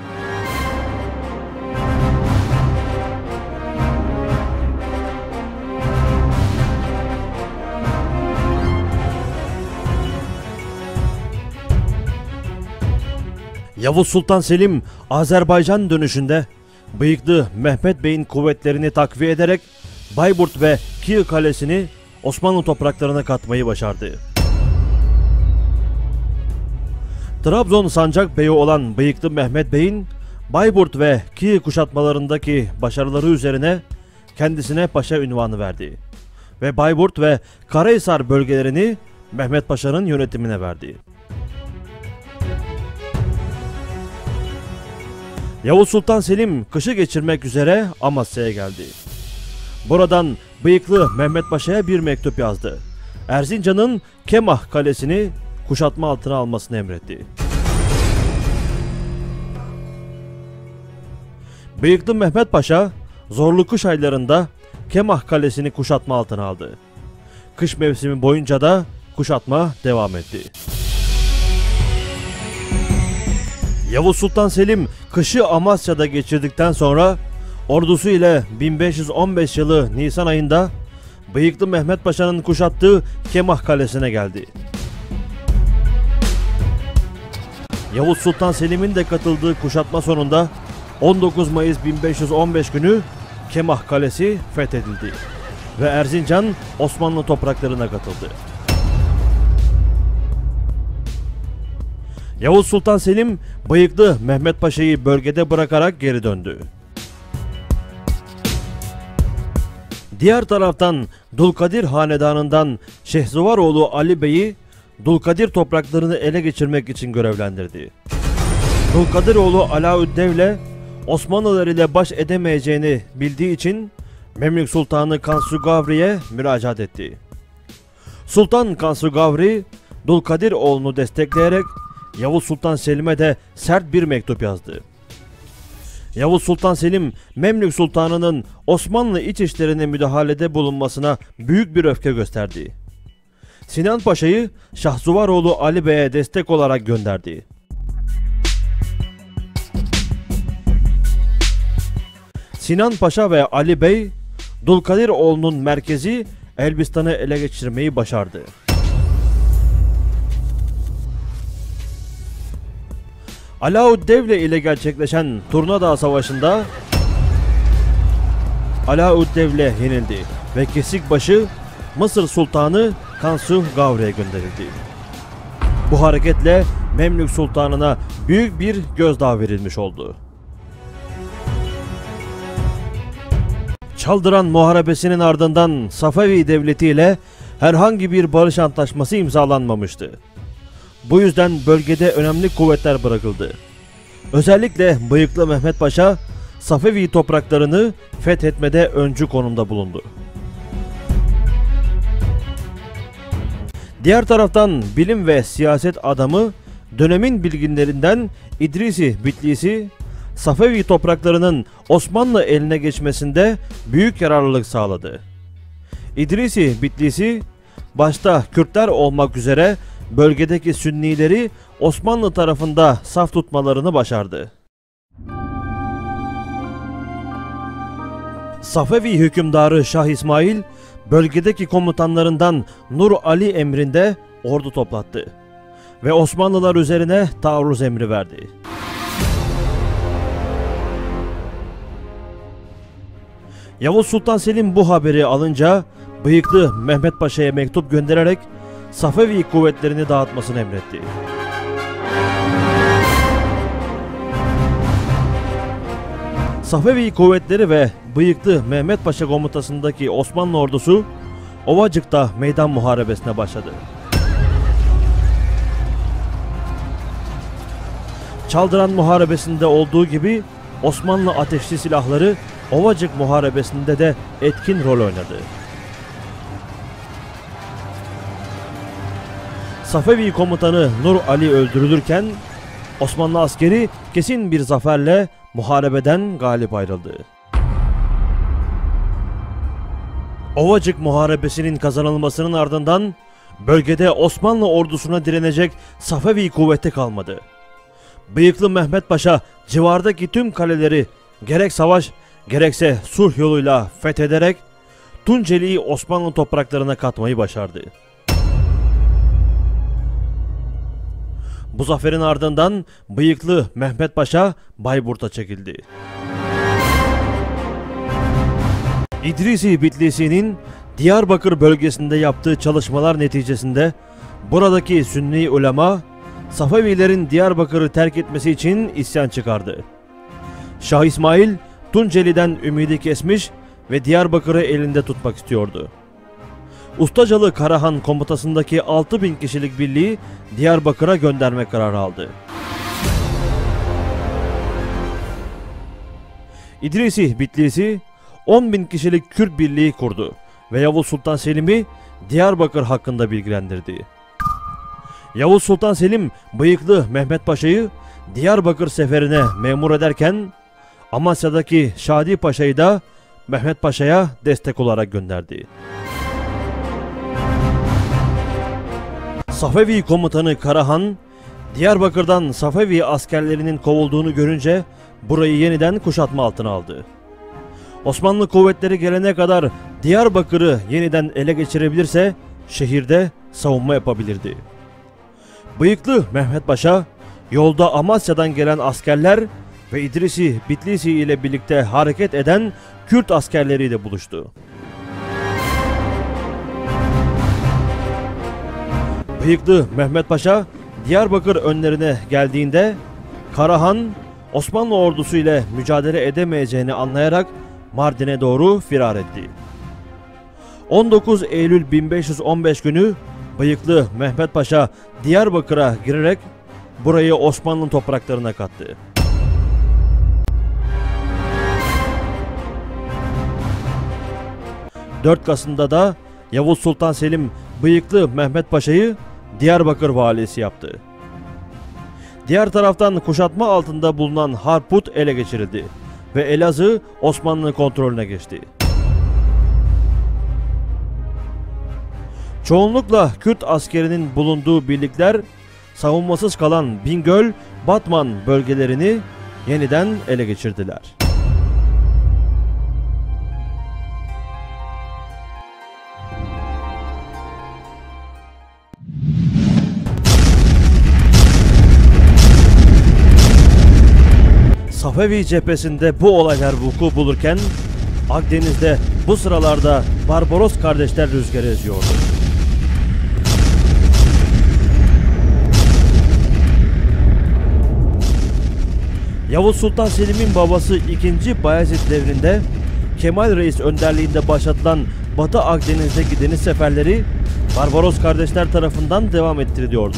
Yavuz Sultan Selim Azerbaycan dönüşünde bıyıklı Mehmet Bey'in kuvvetlerini takviye ederek Bayburt ve Kiyev Kalesi'ni Osmanlı topraklarına katmayı başardı. Trabzon Sancak Beyi olan bıyıklı Mehmet Bey'in Bayburt ve Kiyev kuşatmalarındaki başarıları üzerine kendisine paşa unvanı verdi ve Bayburt ve Karahisar bölgelerini Mehmet Paşa'nın yönetimine verdi. Yavuz Sultan Selim kışı geçirmek üzere Amasya'ya geldi. Buradan bıyıklı Mehmet Paşa'ya bir mektup yazdı. Erzincan'ın Kemah Kalesi'ni kuşatma altına almasını emretti. Bıyıklı Mehmet Paşa zorlu kış aylarında Kemah Kalesi'ni kuşatma altına aldı. Kış mevsimi boyunca da kuşatma devam etti. Yavuz Sultan Selim kışı Amasya'da geçirdikten sonra ordusu ile 1515 yılı Nisan ayında bıyıklı Mehmet Paşa'nın kuşattığı Kemah Kalesi'ne geldi. Yavuz Sultan Selim'in de katıldığı kuşatma sonunda 19 Mayıs 1515 günü Kemah Kalesi fethedildi ve Erzincan Osmanlı topraklarına katıldı. Yavuz Sultan Selim bıyıklı Mehmet Paşa'yı bölgede bırakarak geri döndü. Diğer taraftan Dulkadir Hanedanı'ndan Şehzuvaroğlu Ali Bey'i Dulkadir topraklarını ele geçirmek için görevlendirdi. Dulkadiroğlu Alaüddevle Osmanlılar ile baş edemeyeceğini bildiği için Memlük Sultanı Kansu Gavri'ye müracaat etti. Sultan Kansu Gavri Dulkadiroğlu'nu destekleyerek Yavuz Sultan Selim'e de sert bir mektup yazdı. Yavuz Sultan Selim, Memlük Sultanı'nın Osmanlı iç işlerine müdahalede bulunmasına büyük bir öfke gösterdi. Sinan Paşa'yı Şahsuvaroğlu Ali Bey'e destek olarak gönderdi. Sinan Paşa ve Ali Bey, Dulkadiroğlu'nun merkezi Elbistan'ı ele geçirmeyi başardı. Alauddevle ile gerçekleşen Turnadağ Savaşı'nda Alauddevle yenildi ve Kesikbaşı Mısır Sultanı Kansu Gavre'ye gönderildi. Bu hareketle Memlük Sultanı'na büyük bir gözdağı verilmiş oldu. Çaldıran Muharebesi'nin ardından Safevi Devleti ile herhangi bir barış antlaşması imzalanmamıştı. Bu yüzden bölgede önemli kuvvetler bırakıldı. Özellikle Bıyıklı Mehmet Paşa, Safevi topraklarını fethetmede öncü konumda bulundu. Diğer taraftan bilim ve siyaset adamı dönemin bilginlerinden İdrisi Bitlisi, Safevi topraklarının Osmanlı eline geçmesinde büyük yararlılık sağladı. İdrisi Bitlisi, başta Kürtler olmak üzere bölgedeki Sünnileri Osmanlı tarafında saf tutmalarını başardı. Safevi hükümdarı Şah İsmail, bölgedeki komutanlarından Nur Ali emrinde ordu toplattı ve Osmanlılar üzerine taarruz emri verdi. Yavuz Sultan Selim bu haberi alınca Bıyıklı Mehmet Paşa'ya mektup göndererek Safevi kuvvetlerini dağıtmasını emretti. Safevi kuvvetleri ve Bıyıklı Mehmet Paşa komutasındaki Osmanlı ordusu Ovacık'ta meydan muharebesine başladı. Çaldıran Muharebesi'nde olduğu gibi Osmanlı ateşli silahları Ovacık Muharebesi'nde de etkin rol oynadı. Safevi komutanı Nur Ali öldürülürken Osmanlı askeri kesin bir zaferle muharebeden galip ayrıldı. Ovacık Muharebesi'nin kazanılmasının ardından bölgede Osmanlı ordusuna direnecek Safevi kuvveti kalmadı. Bıyıklı Mehmet Paşa civardaki tüm kaleleri gerek savaş gerekse sulh yoluyla fethederek Tunceli'yi Osmanlı topraklarına katmayı başardı. Bu zaferin ardından Bıyıklı Mehmet Paşa Bayburt'a çekildi. İdrisi Bitlisi'nin Diyarbakır bölgesinde yaptığı çalışmalar neticesinde buradaki Sünni ulema Safevilerin Diyarbakır'ı terk etmesi için isyan çıkardı. Şah İsmail Tunceli'den ümidi kesmiş ve Diyarbakır'ı elinde tutmak istiyordu. Ustacalı Karahan komutasındaki 6000 kişilik birliği Diyarbakır'a gönderme kararı aldı. İdrisi Bitlisi 10.000 kişilik Kürt birliği kurdu ve Yavuz Sultan Selim'i Diyarbakır hakkında bilgilendirdi. Yavuz Sultan Selim Bıyıklı Mehmet Paşa'yı Diyarbakır seferine memur ederken Amasya'daki Şadi Paşa'yı da Mehmet Paşa'ya destek olarak gönderdi. Safevi komutanı Karahan, Diyarbakır'dan Safevi askerlerinin kovulduğunu görünce burayı yeniden kuşatma altına aldı. Osmanlı kuvvetleri gelene kadar Diyarbakır'ı yeniden ele geçirebilirse şehirde savunma yapabilirdi. Bıyıklı Mehmet Paşa yolda Amasya'dan gelen askerler ve İdrisi Bitlisi ile birlikte hareket eden Kürt askerleriyle buluştu. Bıyıklı Mehmet Paşa Diyarbakır önlerine geldiğinde Karahan Osmanlı ordusu ile mücadele edemeyeceğini anlayarak Mardin'e doğru firar etti. 19 Eylül 1515 günü Bıyıklı Mehmet Paşa Diyarbakır'a girerek burayı Osmanlı topraklarına kattı. ...4 Kasım'da da Yavuz Sultan Selim Bıyıklı Mehmet Paşa'yı Diyarbakır valisi yaptı. Diğer taraftan kuşatma altında bulunan Harput ele geçirildi ve Elazığ Osmanlı kontrolüne geçti. Çoğunlukla Kürt askerinin bulunduğu birlikler savunmasız kalan Bingöl, Batman bölgelerini yeniden ele geçirdiler. Safevi cephesinde bu olaylar vuku bulurken Akdeniz'de bu sıralarda Barbaros kardeşler rüzgarı eziyordu. Yavuz Sultan Selim'in babası 2. Bayezid devrinde Kemal Reis önderliğinde başlatılan Batı Akdeniz'deki deniz seferleri Barbaros kardeşler tarafından devam ettiriliyordu.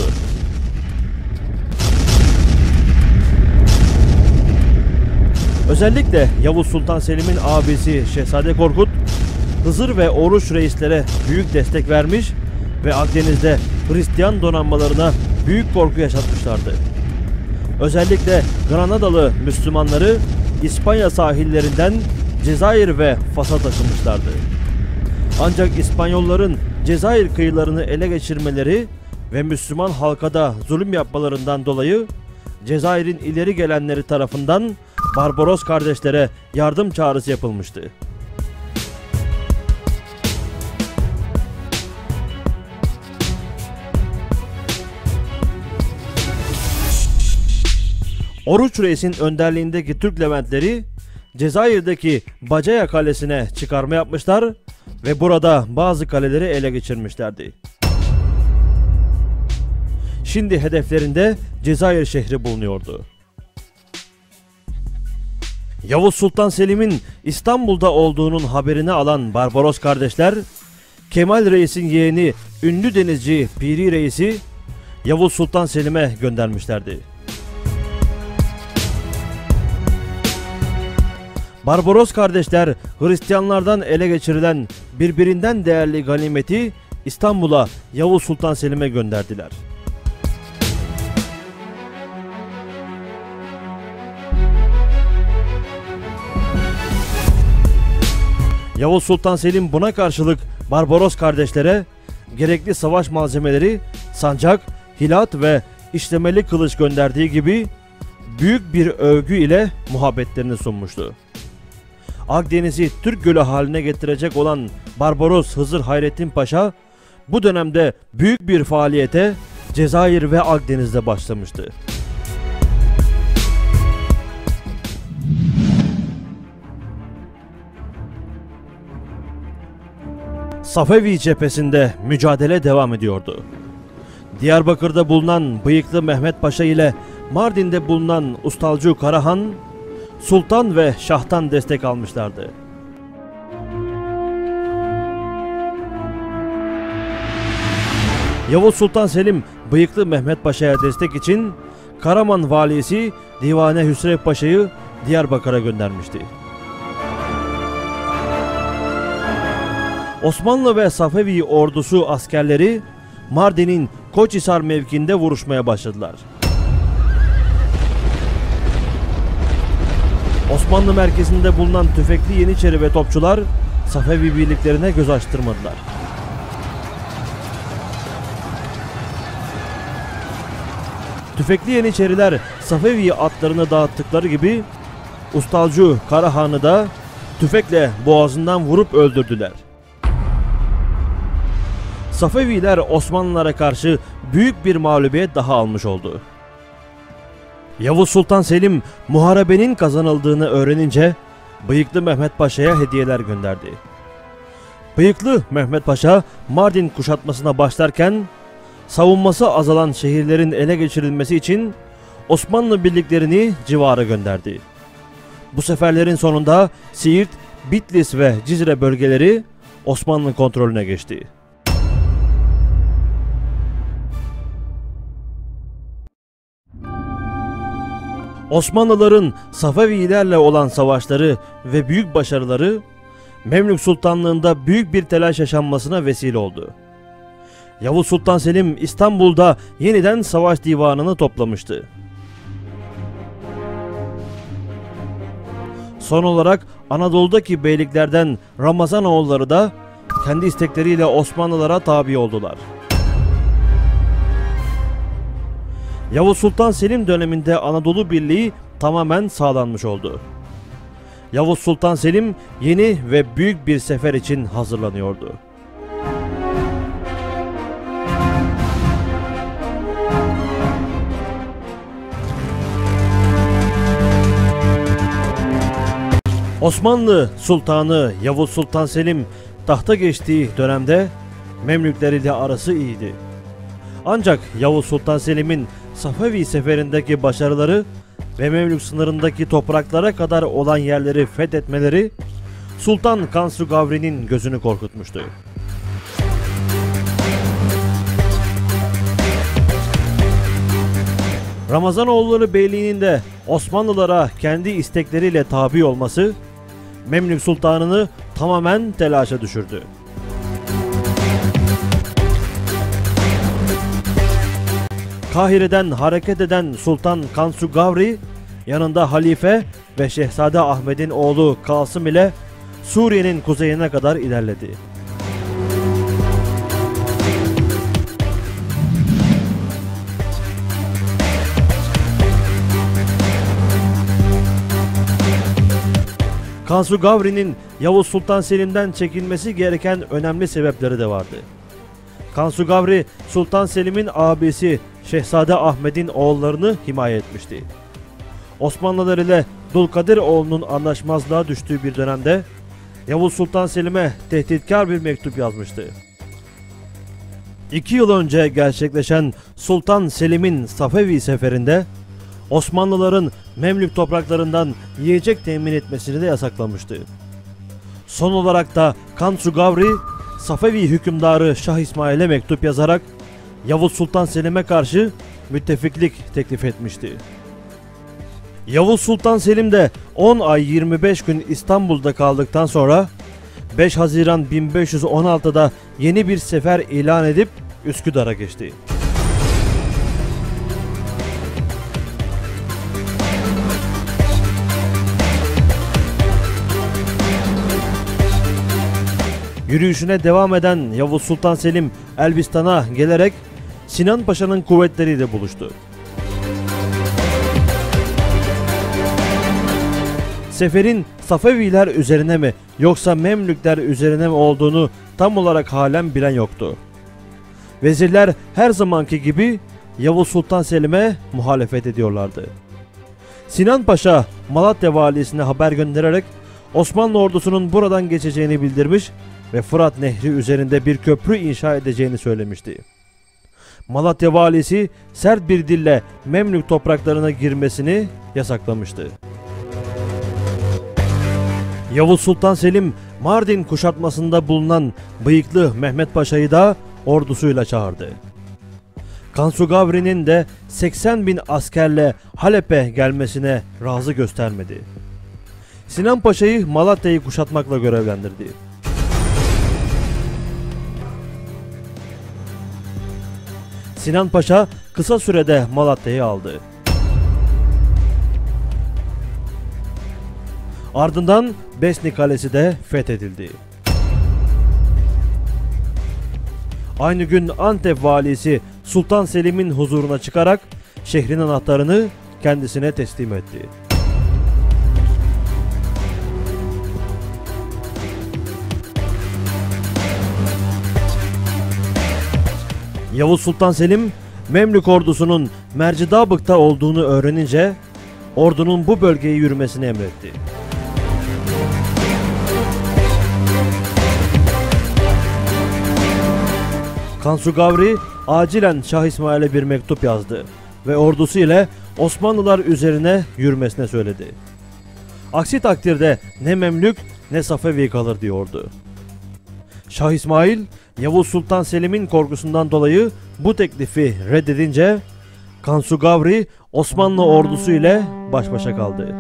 Özellikle Yavuz Sultan Selim'in abisi Şehzade Korkut, Hızır ve Oruç reislere büyük destek vermiş ve Akdeniz'de Hristiyan donanmalarına büyük korku yaşatmışlardı. Özellikle Granadalı Müslümanları İspanya sahillerinden Cezayir ve Fas'a taşımışlardı. Ancak İspanyolların Cezayir kıyılarını ele geçirmeleri ve Müslüman halka da zulüm yapmalarından dolayı Cezayir'in ileri gelenleri tarafından Barbaros kardeşlere yardım çağrısı yapılmıştı. Oruç Reis'in önderliğindeki Türk Leventleri Cezayir'deki Bacaya Kalesi'ne çıkarma yapmışlar ve burada bazı kaleleri ele geçirmişlerdi. Şimdi hedeflerinde Cezayir şehri bulunuyordu. Yavuz Sultan Selim'in İstanbul'da olduğunun haberini alan Barbaros kardeşler, Kemal Reis'in yeğeni ünlü denizci Piri Reis'i Yavuz Sultan Selim'e göndermişlerdi. Barbaros kardeşler Hristiyanlardan ele geçirilen birbirinden değerli ganimeti İstanbul'a Yavuz Sultan Selim'e gönderdiler. Yavuz Sultan Selim buna karşılık Barbaros kardeşlere gerekli savaş malzemeleri, sancak, hilat ve işlemeli kılıç gönderdiği gibi büyük bir övgü ile muhabbetlerini sunmuştu. Akdeniz'i Türk Gölü haline getirecek olan Barbaros Hızır Hayrettin Paşa bu dönemde büyük bir faaliyete Cezayir ve Akdeniz'de başlamıştı. Safevi cephesinde mücadele devam ediyordu. Diyarbakır'da bulunan Bıyıklı Mehmet Paşa ile Mardin'de bulunan Ustalcı Karahan, Sultan ve Şah'tan destek almışlardı. Yavuz Sultan Selim, Bıyıklı Mehmet Paşa'ya destek için Karaman valisi Divane Hüsrev Paşa'yı Diyarbakır'a göndermişti. Osmanlı ve Safevi ordusu askerleri Mardin'in Koçhisar mevkiinde vuruşmaya başladılar. Osmanlı merkezinde bulunan tüfekli Yeniçeri ve topçular Safevi birliklerine göz açtırmadılar. Tüfekli Yeniçeriler Safevi atlarını dağıttıkları gibi Ustalcı Karahan'ı da tüfekle boğazından vurup öldürdüler. Safeviler Osmanlılara karşı büyük bir mağlubiyet daha almış oldu. Yavuz Sultan Selim muharebenin kazanıldığını öğrenince Bıyıklı Mehmet Paşa'ya hediyeler gönderdi. Bıyıklı Mehmet Paşa Mardin kuşatmasına başlarken savunması azalan şehirlerin ele geçirilmesi için Osmanlı birliklerini civara gönderdi. Bu seferlerin sonunda Siirt, Bitlis ve Cizre bölgeleri Osmanlı kontrolüne geçti. Osmanlıların Safevilerle olan savaşları ve büyük başarıları Memlük Sultanlığı'nda büyük bir telaş yaşanmasına vesile oldu. Yavuz Sultan Selim İstanbul'da yeniden savaş divanını toplamıştı. Son olarak Anadolu'daki beyliklerden Ramazanoğulları da kendi istekleriyle Osmanlılara tabi oldular. Yavuz Sultan Selim döneminde Anadolu Birliği tamamen sağlanmış oldu. Yavuz Sultan Selim yeni ve büyük bir sefer için hazırlanıyordu. Osmanlı Sultanı Yavuz Sultan Selim tahta geçtiği dönemde Memlükler ile arası iyiydi. Ancak Yavuz Sultan Selim'in Safevi seferindeki başarıları ve Memlük sınırındaki topraklara kadar olan yerleri fethetmeleri Sultan Kansu Gavri'nin gözünü korkutmuştu. Ramazanoğulları Beyliği'nin de Osmanlılara kendi istekleriyle tabi olması Memlük Sultanı'nı tamamen telaşa düşürdü. Kahire'den hareket eden Sultan Kansu Gavri yanında halife ve Şehzade Ahmet'in oğlu Kasım ile Suriye'nin kuzeyine kadar ilerledi. Kansu Gavri'nin Yavuz Sultan Selim'den çekilmesi gereken önemli sebepleri de vardı. Kansu Gavri, Sultan Selim'in abisi Şehzade Ahmet'in oğullarını himaye etmişti. Osmanlılar ile Dulkadir oğlunun anlaşmazlığa düştüğü bir dönemde Yavuz Sultan Selim'e tehditkar bir mektup yazmıştı. 2 yıl önce gerçekleşen Sultan Selim'in Safevi seferinde Osmanlıların Memlük topraklarından yiyecek temin etmesini de yasaklamıştı. Son olarak da Kansu Gavri, Safevi hükümdarı Şah İsmail'e mektup yazarak Yavuz Sultan Selim'e karşı müttefiklik teklif etmişti. Yavuz Sultan Selim de 10 ay 25 gün İstanbul'da kaldıktan sonra 5 Haziran 1516'da yeni bir sefer ilan edip Üsküdar'a geçti. Yürüyüşüne devam eden Yavuz Sultan Selim Elbistan'a gelerek Sinan Paşa'nın kuvvetleriyle buluştu. Seferin Safeviler üzerine mi yoksa Memlükler üzerine mi olduğunu tam olarak halen bilen yoktu. Vezirler her zamanki gibi Yavuz Sultan Selim'e muhalefet ediyorlardı. Sinan Paşa Malatya valisine haber göndererek Osmanlı ordusunun buradan geçeceğini bildirmiş ve Fırat Nehri üzerinde bir köprü inşa edeceğini söylemişti. Malatya valisi sert bir dille Memlük topraklarına girmesini yasaklamıştı. Yavuz Sultan Selim Mardin kuşatmasında bulunan bıyıklı Mehmet Paşa'yı da ordusuyla çağırdı. Kansu Gavri'nin de 80.000 askerle Halep'e gelmesine razı göstermedi. Sinan Paşa'yı Malatya'yı kuşatmakla görevlendirdi. Sinan Paşa kısa sürede Malatya'yı aldı. Ardından Besni Kalesi de fethedildi. Aynı gün Antep valisi Sultan Selim'in huzuruna çıkarak şehrin anahtarını kendisine teslim etti. Yavuz Sultan Selim, Memlük ordusunun Mercidabık'ta olduğunu öğrenince ordunun bu bölgeye yürümesini emretti. Kansu Gavri acilen Şah İsmail'e bir mektup yazdı ve ordusu ile Osmanlılar üzerine yürümesine söyledi. Aksi takdirde ne Memlük ne Safevi kalır diyordu. Şah İsmail, Yavuz Sultan Selim'in korkusundan dolayı bu teklifi reddedince Kansu Gavri Osmanlı ordusu ile baş başa kaldı.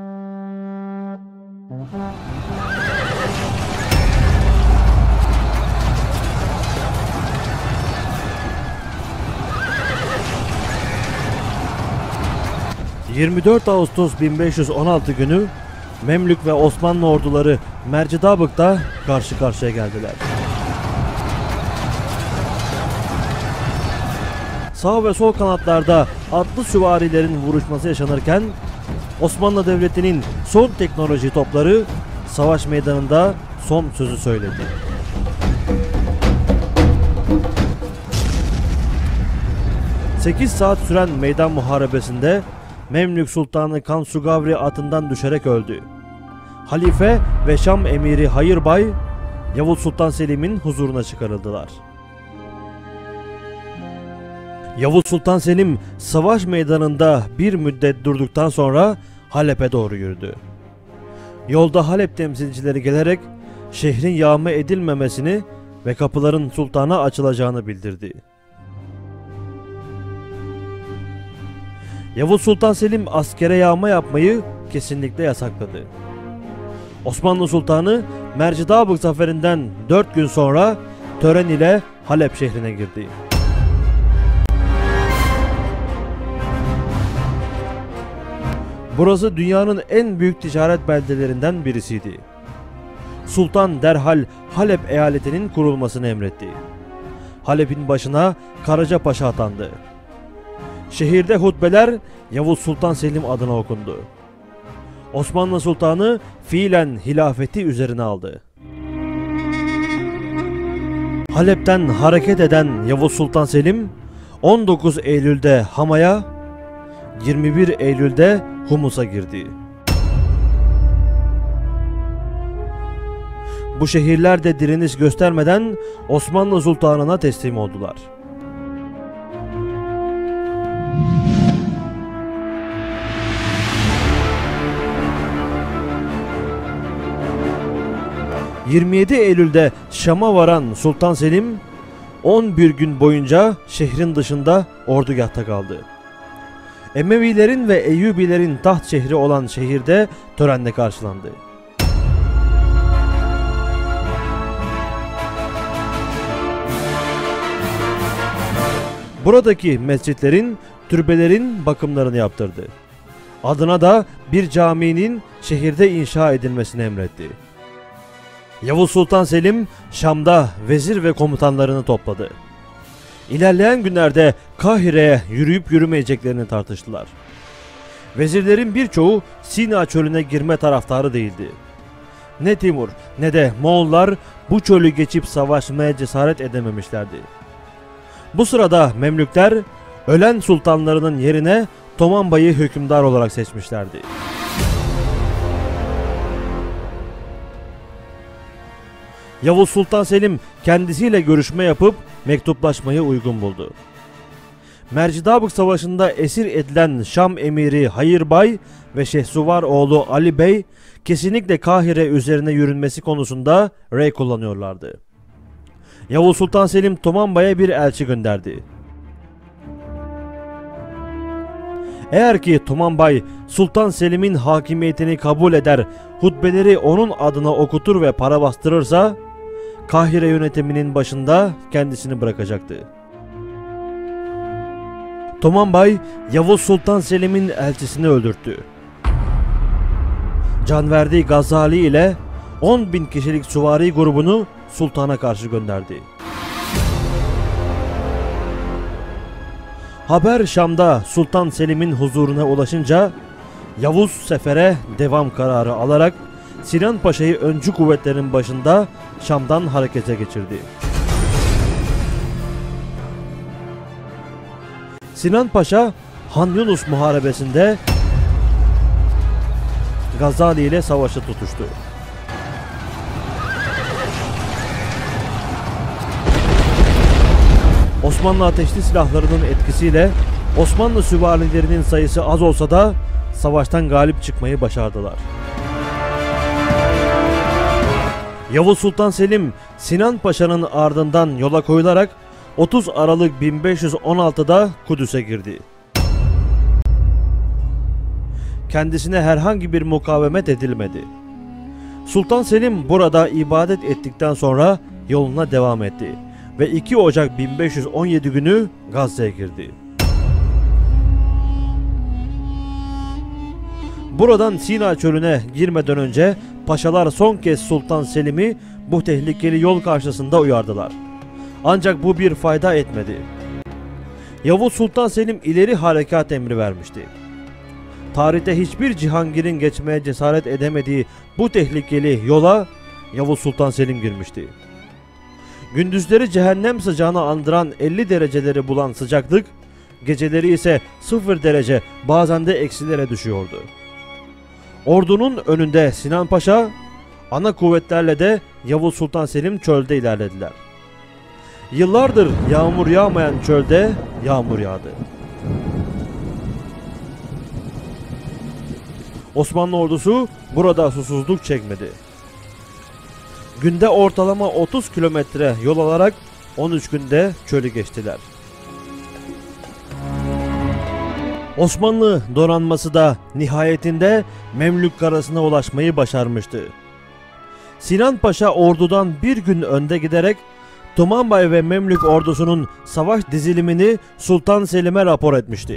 ...24 Ağustos 1516 günü Memlük ve Osmanlı orduları Mercidabık'ta karşı karşıya geldiler. sağ ve sol kanatlarda atlı süvarilerin vuruşması yaşanırken Osmanlı Devleti'nin son teknoloji topları savaş meydanında son sözü söyledi. "8 saat süren meydan muharebesinde Memlük Sultanı Kansugavri atından düşerek öldü. Halife ve Şam emiri Hayırbay Yavuz Sultan Selim'in huzuruna çıkarıldılar." Yavuz Sultan Selim savaş meydanında bir müddet durduktan sonra Halep'e doğru yürüdü. Yolda Halep temsilcileri gelerek şehrin yağma edilmemesini ve kapıların sultana açılacağını bildirdi. Yavuz Sultan Selim askere yağma yapmayı kesinlikle yasakladı. Osmanlı Sultanı Mercidabık zaferinden 4 gün sonra tören ile Halep şehrine girdi. Burası dünyanın en büyük ticaret beldelerinden birisiydi. Sultan derhal Halep eyaletinin kurulmasını emretti. Halep'in başına Karaca Paşa atandı. Şehirde hutbeler Yavuz Sultan Selim adına okundu. Osmanlı Sultanı fiilen hilafeti üzerine aldı. Halep'ten hareket eden Yavuz Sultan Selim 19 Eylül'de Hama'ya, 21 Eylül'de Humus'a girdi. Bu şehirler de direniş göstermeden Osmanlı Sultanı'na teslim oldular. ...27 Eylül'de Şam'a varan Sultan Selim 11 gün boyunca şehrin dışında ordugahta kaldı. Emevilerin ve Eyyubilerin taht şehri olan şehirde törenle karşılandı. Buradaki mescitlerin, türbelerin bakımlarını yaptırdı. Adına da bir caminin şehirde inşa edilmesini emretti. Yavuz Sultan Selim Şam'da vezir ve komutanlarını topladı. İlerleyen günlerde Kahire'ye yürüyüp yürümeyeceklerini tartıştılar. Vezirlerin birçoğu Sina çölüne girme taraftarı değildi. Ne Timur ne de Moğollar bu çölü geçip savaşmaya cesaret edememişlerdi. Bu sırada Memlükler ölen sultanlarının yerine Tomanbay'ı hükümdar olarak seçmişlerdi. Yavuz Sultan Selim kendisiyle görüşme yapıp mektuplaşmayı uygun buldu. Mercidabık Savaşı'nda esir edilen Şam emiri Hayırbay ve Şehsuvar oğlu Ali Bey kesinlikle Kahire üzerine yürünmesi konusunda rey kullanıyorlardı. Yavuz Sultan Selim Tomanbay'a bir elçi gönderdi. Eğer ki Tomanbay Sultan Selim'in hakimiyetini kabul eder, hutbeleri onun adına okutur ve para bastırırsa Kahire yönetiminin başında kendisini bırakacaktı. Tomanbay Yavuz Sultan Selim'in elçisini öldürttü. Canverdi Gazali ile 10.000 kişilik süvari grubunu sultana karşı gönderdi. Haber Şam'da Sultan Selim'in huzuruna ulaşınca Yavuz sefere devam kararı alarak Sinan Paşa'yı öncü kuvvetlerin başında Şam'dan harekete geçirdi. Sinan Paşa Han Yunus Muharebesi'nde Gazali ile savaşa tutuştu. Osmanlı ateşli silahlarının etkisiyle Osmanlı süvarilerinin sayısı az olsa da savaştan galip çıkmayı başardılar. Yavuz Sultan Selim Sinan Paşa'nın ardından yola koyularak 30 Aralık 1516'da Kudüs'e girdi. Kendisine herhangi bir mukavemet edilmedi. Sultan Selim burada ibadet ettikten sonra yoluna devam etti ve 2 Ocak 1517 günü Gazze'ye girdi. Buradan Sina çölüne girmeden önce paşalar son kez Sultan Selim'i bu tehlikeli yol karşısında uyardılar. Ancak bu bir fayda etmedi. Yavuz Sultan Selim ileri harekat emri vermişti. Tarihte hiçbir Cihangir'in geçmeye cesaret edemediği bu tehlikeli yola Yavuz Sultan Selim girmişti. Gündüzleri cehennem sıcağını andıran 50 dereceleri bulan sıcaklık, geceleri ise 0 derece, bazen de eksilere düşüyordu. Ordunun önünde Sinan Paşa, ana kuvvetlerle de Yavuz Sultan Selim çölde ilerlediler. Yıllardır yağmur yağmayan çölde yağmur yağdı. Osmanlı ordusu burada susuzluk çekmedi. Günde ortalama 30 kilometre yol alarak 13 günde çölü geçtiler. Osmanlı donanması da nihayetinde Memlük Karası'na ulaşmayı başarmıştı. Sinan Paşa ordudan bir gün önde giderek Tumanbay ve Memlük ordusunun savaş dizilimini Sultan Selim'e rapor etmişti.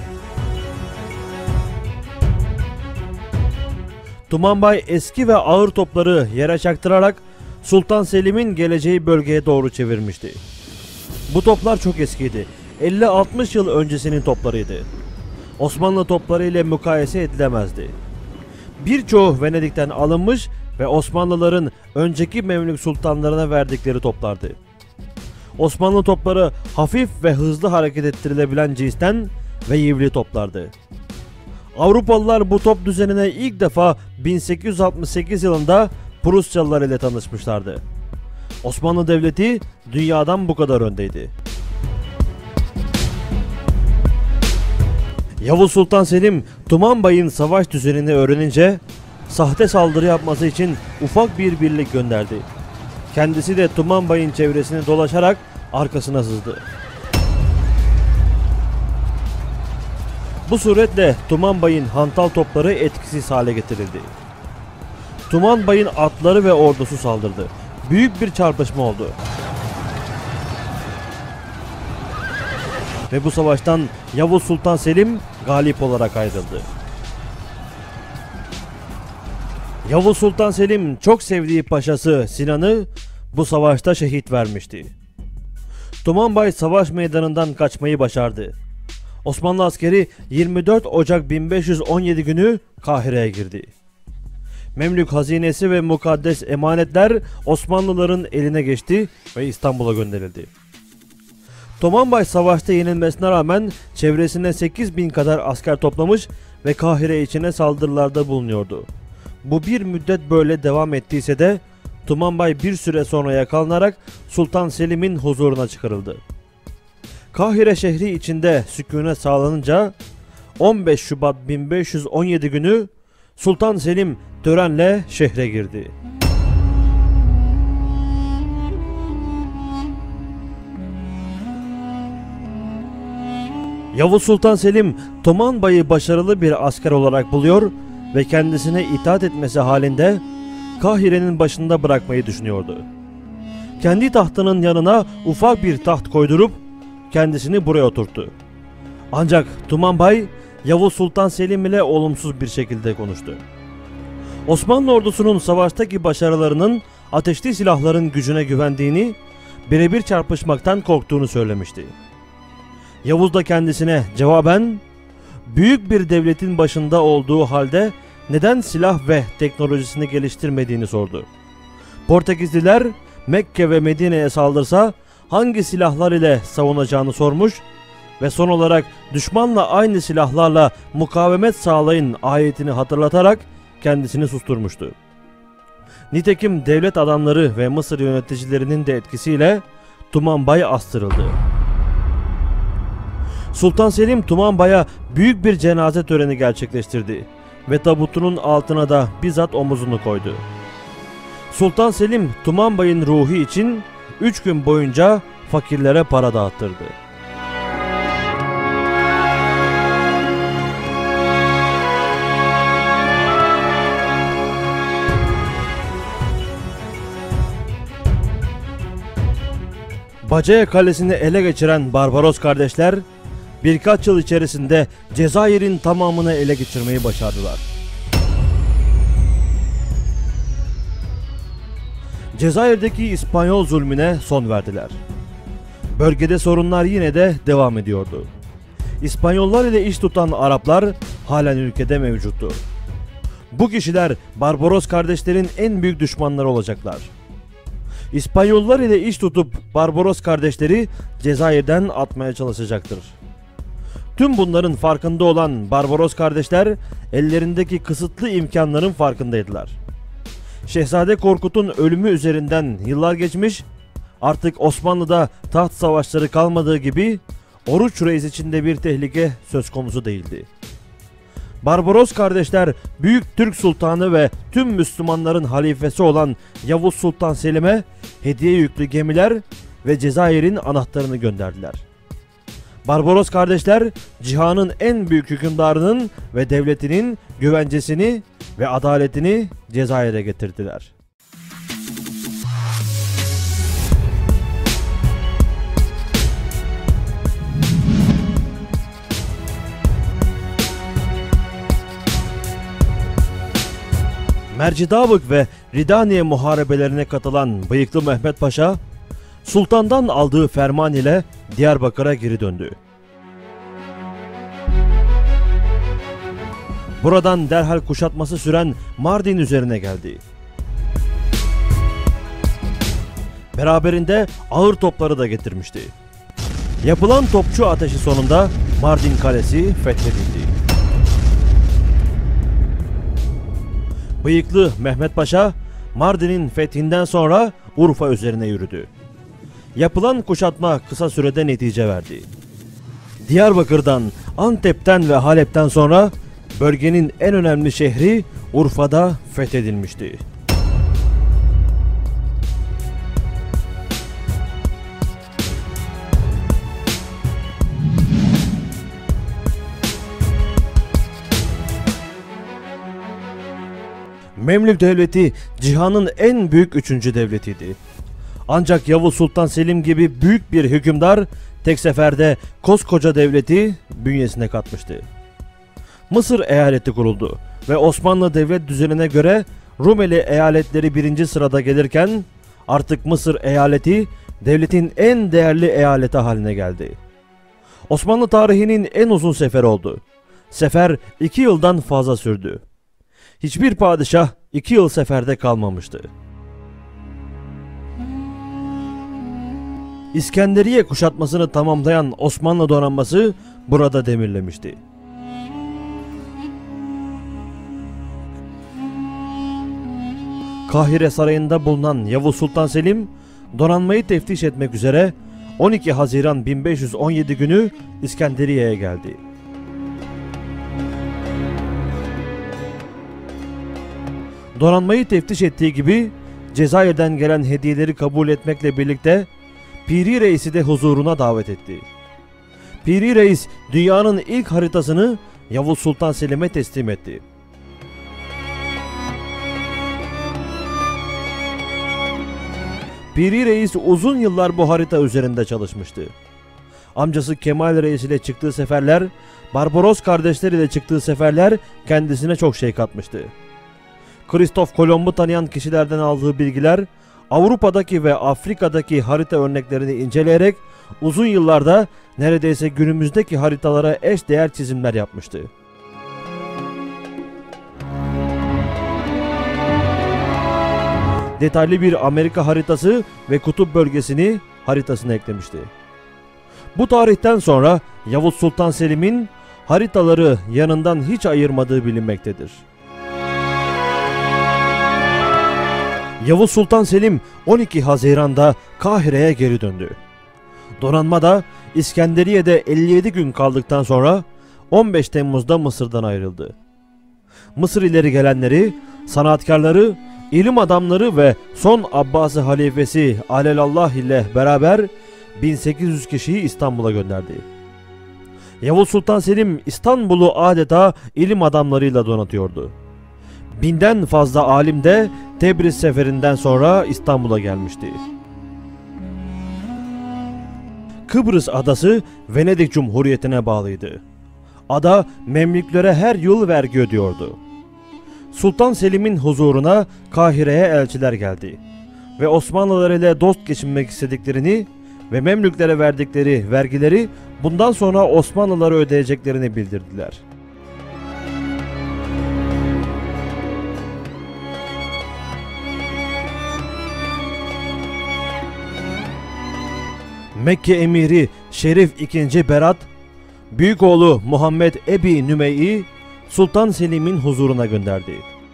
Tumanbay eski ve ağır topları yere çaktırarak Sultan Selim'in geleceği bölgeye doğru çevirmişti. Bu toplar çok eskiydi. 50-60 yıl öncesinin toplarıydı. Osmanlı topları ile mukayese edilemezdi. Birçoğu Venedik'ten alınmış ve Osmanlıların önceki Memlük sultanlarına verdikleri toplardı. Osmanlı topları hafif ve hızlı hareket ettirilebilen cinsten ve yivli toplardı. Avrupalılar bu top düzenine ilk defa 1868 yılında Prusyalılar ile tanışmışlardı. Osmanlı Devleti dünyadan bu kadar öndeydi. Yavuz Sultan Selim, Tumanbay'ın savaş düzenini öğrenince sahte saldırı yapması için ufak bir birlik gönderdi. Kendisi de Tumanbay'ın çevresini dolaşarak arkasına sızdı. Bu suretle Tumanbay'ın hantal topları etkisiz hale getirildi. Tumanbay'ın atları ve ordusu saldırdı. Büyük bir çarpışma oldu. Ve bu savaştan Yavuz Sultan Selim galip olarak ayrıldı. Yavuz Sultan Selim çok sevdiği paşası Sinan'ı bu savaşta şehit vermişti. Tumanbay savaş meydanından kaçmayı başardı. Osmanlı askeri 24 Ocak 1517 günü Kahire'ye girdi. Memlük hazinesi ve mukaddes emanetler Osmanlıların eline geçti ve İstanbul'a gönderildi. Tumanbay savaşta yenilmesine rağmen çevresine 8.000 kadar asker toplamış ve Kahire içine saldırılarda bulunuyordu. Bu bir müddet böyle devam ettiyse de Tumanbay bir süre sonra yakalanarak Sultan Selim'in huzuruna çıkarıldı. Kahire şehri içinde sükunet sağlanınca 15 Şubat 1517 günü Sultan Selim törenle şehre girdi. Yavuz Sultan Selim Tumanbay'ı başarılı bir asker olarak buluyor ve kendisine itaat etmesi halinde Kahire'nin başında bırakmayı düşünüyordu. Kendi tahtının yanına ufak bir taht koydurup kendisini buraya oturttu. Ancak Tumanbay Yavuz Sultan Selim ile olumsuz bir şekilde konuştu. Osmanlı ordusunun savaştaki başarılarının ateşli silahların gücüne güvendiğini, birebir çarpışmaktan korktuğunu söylemişti. Yavuz da kendisine cevaben, büyük bir devletin başında olduğu halde neden silah ve teknolojisini geliştirmediğini sordu. Portekizliler Mekke ve Medine'ye saldırsa hangi silahlar ile savunacağını sormuş ve son olarak düşmanla aynı silahlarla mukavemet sağlayın ayetini hatırlatarak kendisini susturmuştu. Nitekim devlet adamları ve Mısır yöneticilerinin de etkisiyle Tumanbay astırıldı. Sultan Selim Tumanbay'a büyük bir cenaze töreni gerçekleştirdi ve tabutunun altına da bizzat omuzunu koydu. Sultan Selim Tumanbay'ın ruhu için 3 gün boyunca fakirlere para dağıttırdı. Bacaya Kalesi'ni ele geçiren Barbaros kardeşler birkaç yıl içerisinde Cezayir'in tamamını ele geçirmeyi başardılar. Cezayir'deki İspanyol zulmüne son verdiler. bölgede sorunlar yine de devam ediyordu. İspanyollar ile iş tutan Araplar halen ülkede mevcuttu. Bu kişiler Barbaros kardeşlerin en büyük düşmanları olacaklar. İspanyollar ile iş tutup Barbaros kardeşleri Cezayir'den atmaya çalışacaktır. Tüm bunların farkında olan Barbaros kardeşler ellerindeki kısıtlı imkanların farkındaydılar. Şehzade Korkut'un ölümü üzerinden yıllar geçmiş, artık Osmanlı'da taht savaşları kalmadığı gibi Oruç Reis için de bir tehlike söz konusu değildi. Barbaros kardeşler Büyük Türk Sultanı ve tüm Müslümanların halifesi olan Yavuz Sultan Selim'e hediye yüklü gemiler ve Cezayir'in anahtarını gönderdiler. Barbaros kardeşler cihanın en büyük hükümdarının ve devletinin güvencesini ve adaletini Cezayir'e getirdiler. Mercidabık ve Ridaniye muharebelerine katılan Bıyıklı Mehmet Paşa, Sultan'dan aldığı ferman ile Diyarbakır'a geri döndü. Buradan derhal kuşatması süren Mardin üzerine geldi. Beraberinde ağır topları da getirmişti. Yapılan topçu ateşi sonunda Mardin Kalesi fethedildi. Bıyıklı Mehmet Paşa, Mardin'in fethinden sonra Urfa üzerine yürüdü. Yapılan kuşatma kısa sürede netice verdi. Diyarbakır'dan, Antep'ten ve Halep'ten sonra bölgenin en önemli şehri Urfa'da fethedilmişti. Memlük Devleti cihanın en büyük 3. devletiydi. Ancak Yavuz Sultan Selim gibi büyük bir hükümdar tek seferde koskoca devleti bünyesine katmıştı. Mısır eyaleti kuruldu ve Osmanlı devlet düzenine göre Rumeli eyaletleri 1. sırada gelirken artık Mısır eyaleti devletin en değerli eyaleti haline geldi. Osmanlı tarihinin en uzun seferi oldu. Sefer 2 yıldan fazla sürdü. Hiçbir padişah 2 yıl seferde kalmamıştı. İskenderiye kuşatmasını tamamlayan Osmanlı donanması burada demirlemişti. Kahire Sarayı'nda bulunan Yavuz Sultan Selim, donanmayı teftiş etmek üzere 12 Haziran 1517 günü İskenderiye'ye geldi. Donanmayı teftiş ettiği gibi Cezayir'den gelen hediyeleri kabul etmekle birlikte Piri Reis'i de huzuruna davet etti. Piri Reis dünyanın ilk haritasını Yavuz Sultan Selim'e teslim etti. Piri Reis uzun yıllar bu harita üzerinde çalışmıştı. Amcası Kemal Reis ile çıktığı seferler, Barbaros kardeşler ile çıktığı seferler kendisine çok şey katmıştı. Kristof Kolomb'u tanıyan kişilerden aldığı bilgiler, Avrupa'daki ve Afrika'daki harita örneklerini inceleyerek uzun yıllarda neredeyse günümüzdeki haritalara eş değer çizimler yapmıştı. Detaylı bir Amerika haritası ve kutup bölgesini haritasına eklemişti. Bu tarihten sonra Yavuz Sultan Selim'in haritaları yanından hiç ayırmadığı bilinmektedir. Yavuz Sultan Selim 12 Haziran'da Kahire'ye geri döndü. Donanma da İskenderiye'de 57 gün kaldıktan sonra 15 Temmuz'da Mısır'dan ayrıldı. Mısır ileri gelenleri, sanatkarları, ilim adamları ve son Abbasi halifesi Alelallah ile beraber 1800 kişiyi İstanbul'a gönderdi. Yavuz Sultan Selim İstanbul'u adeta ilim adamlarıyla donatıyordu. 1000'den fazla alim de Tebriz seferinden sonra İstanbul'a gelmişti. Kıbrıs adası Venedik Cumhuriyeti'ne bağlıydı. Ada Memlüklere her yıl vergi ödüyordu. Sultan Selim'in huzuruna Kahire'ye elçiler geldi ve Osmanlılar ile dost geçinmek istediklerini ve Memlüklere verdikleri vergileri bundan sonra Osmanlılara ödeyeceklerini bildirdiler. Mekke emiri Şerif II. Berat, büyük oğlu Muhammed Ebi Nümey'i Sultan Selim'in huzuruna gönderdi.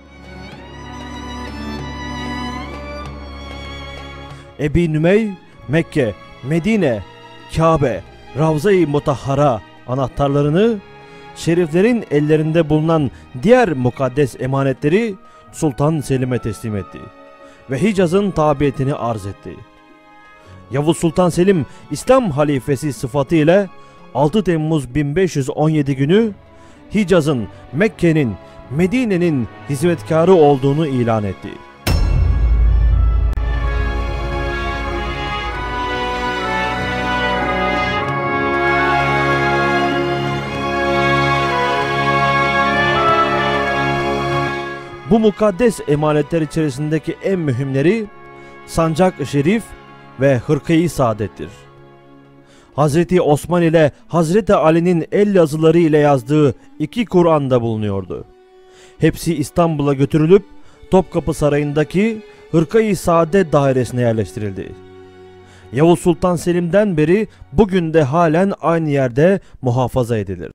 Ebi Nümey, Mekke, Medine, Kabe, Ravza-i Mutahhara anahtarlarını, şeriflerin ellerinde bulunan diğer mukaddes emanetleri Sultan Selim'e teslim etti ve Hicaz'ın tabiyetini arz etti. Yavuz Sultan Selim, İslam halifesi sıfatı ile 6 Temmuz 1517 günü Hicaz'ın, Mekke'nin, Medine'nin hizmetkarı olduğunu ilan etti. Bu mukaddes emanetler içerisindeki en mühimleri Sancak-ı Şerif ve Hırka-i Saadet'tir. Hazreti Osman ile Hazreti Ali'nin el yazıları ile yazdığı 2 Kur'an'da bulunuyordu. Hepsi İstanbul'a götürülüp Topkapı Sarayı'ndaki Hırka-i Saadet dairesine yerleştirildi. Yavuz Sultan Selim'den beri bugün de halen aynı yerde muhafaza edilir.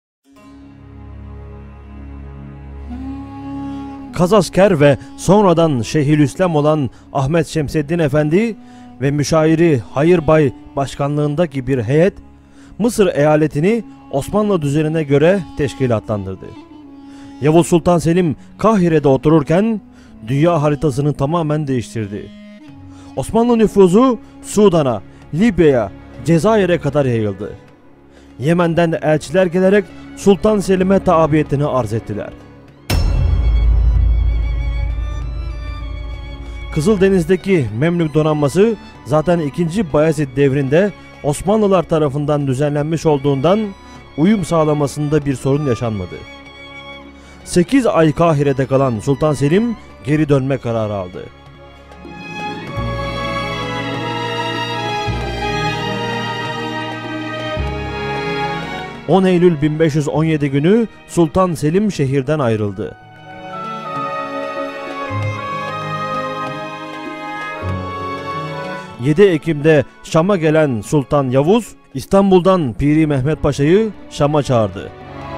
Kazasker ve sonradan Şeyhülislam olan Ahmet Şemseddin Efendi ve müşairi Hayırbay başkanlığındaki bir heyet Mısır eyaletini Osmanlı düzenine göre teşkilatlandırdı. Yavuz Sultan Selim Kahire'de otururken dünya haritasını tamamen değiştirdi. Osmanlı nüfuzu Sudan'a, Libya'ya, Cezayir'e kadar yayıldı. Yemen'den elçiler gelerek Sultan Selim'e taabiyetini arz ettiler. Kızıldeniz'deki Memlük donanması zaten 2. Bayezid devrinde Osmanlılar tarafından düzenlenmiş olduğundan uyum sağlamasında bir sorun yaşanmadı. 8 ay Kahire'de kalan Sultan Selim geri dönme kararı aldı. ...10 Eylül 1517 günü Sultan Selim şehirden ayrıldı. ...7 Ekim'de Şam'a gelen Sultan Yavuz, İstanbul'dan Piri Mehmet Paşa'yı Şam'a çağırdı.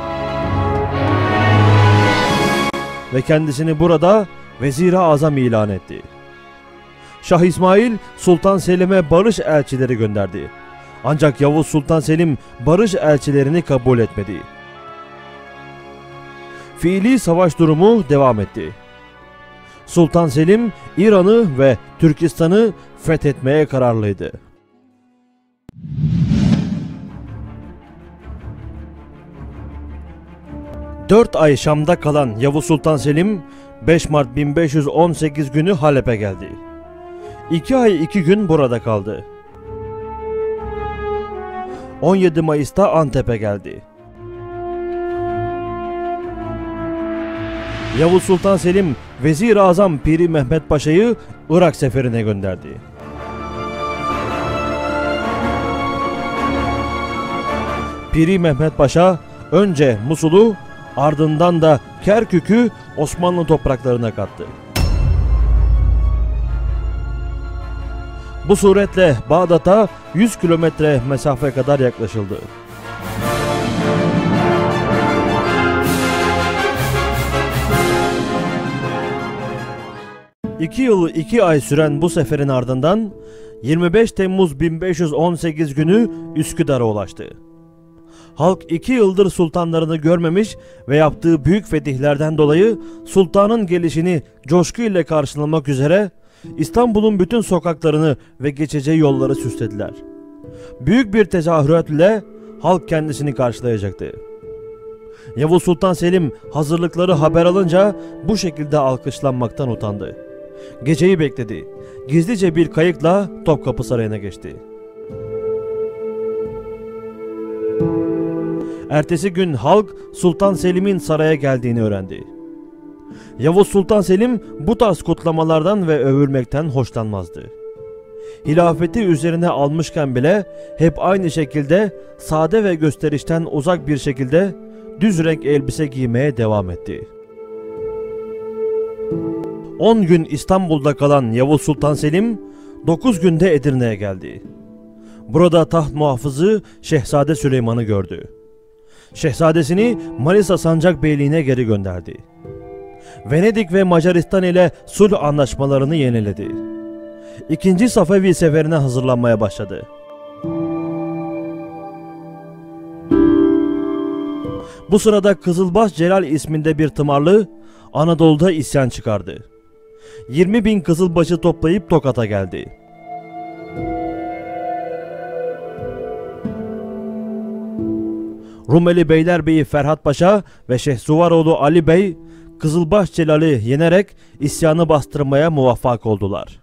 Ve kendisini burada Vezir-i Azam ilan etti. Şah İsmail, Sultan Selim'e barış elçileri gönderdi. Ancak Yavuz Sultan Selim barış elçilerini kabul etmedi. Fiili savaş durumu devam etti. Sultan Selim, İran'ı ve Türkistan'ı fethetmeye kararlıydı. Dört ay Şam'da kalan Yavuz Sultan Selim, 5 Mart 1518 günü Halep'e geldi. 2 ay 2 gün burada kaldı. 17 Mayıs'ta Antep'e geldi. Yavuz Sultan Selim, Vezir-i Azam Piri Mehmet Paşa'yı Irak seferine gönderdi. Piri Mehmet Paşa önce Musul'u, ardından da Kerkük'ü Osmanlı topraklarına kattı. Bu suretle Bağdat'a 100 kilometre mesafe kadar yaklaşıldı. İki yıl 2 ay süren bu seferin ardından 25 Temmuz 1518 günü Üsküdar'a ulaştı. Halk 2 yıldır sultanlarını görmemiş ve yaptığı büyük fetihlerden dolayı sultanın gelişini coşkuyla karşılamak üzere İstanbul'un bütün sokaklarını ve geçeceği yolları süslediler. Büyük bir tezahürat ile halk kendisini karşılayacaktı. Yavuz Sultan Selim hazırlıkları haber alınca bu şekilde alkışlanmaktan utandı. Geceyi bekledi. Gizlice bir kayıkla Topkapı Sarayı'na geçti. Ertesi gün halk Sultan Selim'in saraya geldiğini öğrendi. Yavuz Sultan Selim bu tarz kutlamalardan ve övülmekten hoşlanmazdı. hilafeti üzerine almışken bile hep aynı şekilde sade ve gösterişten uzak bir şekilde düz renk elbise giymeye devam etti. 10 gün İstanbul'da kalan Yavuz Sultan Selim 9 günde Edirne'ye geldi. Burada taht muhafızı Şehzade Süleyman'ı gördü. Şehzadesini Manisa Sancakbeyliğine geri gönderdi. Venedik ve Macaristan ile sulh anlaşmalarını yeniledi. İkinci Safevi seferine hazırlanmaya başladı. Bu sırada Kızılbaş Celal isminde bir tımarlı Anadolu'da isyan çıkardı. 20.000 Kızılbaşı toplayıp Tokat'a geldi. Rumeli Beylerbeyi Ferhat Paşa ve Şehsuvaroğlu Ali Bey Kızılbaş Celal'i yenerek isyanı bastırmaya muvaffak oldular.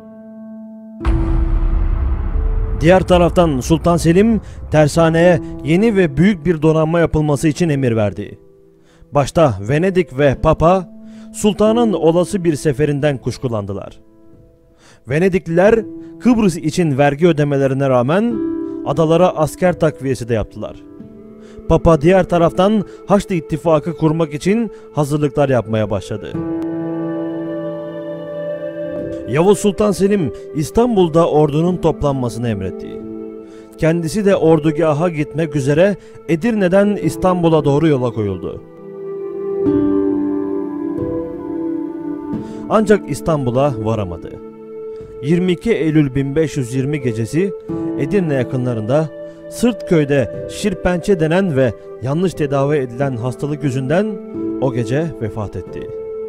Diğer taraftan Sultan Selim tersaneye yeni ve büyük bir donanma yapılması için emir verdi. Başta Venedik ve Papa sultanın olası bir seferinden kuşkulandılar. Venedikliler Kıbrıs için vergi ödemelerine rağmen adalara asker takviyesi de yaptılar. Papa diğer taraftan Haçlı İttifakı kurmak için hazırlıklar yapmaya başladı. Yavuz Sultan Selim İstanbul'da ordunun toplanmasını emretti. Kendisi de ordugaha gitmek üzere Edirne'den İstanbul'a doğru yola koyuldu. Ancak İstanbul'a varamadı. 22 Eylül 1520 gecesi Edirne yakınlarında Sırtköy'de şirpençe denen ve yanlış tedavi edilen hastalık yüzünden o gece vefat etti.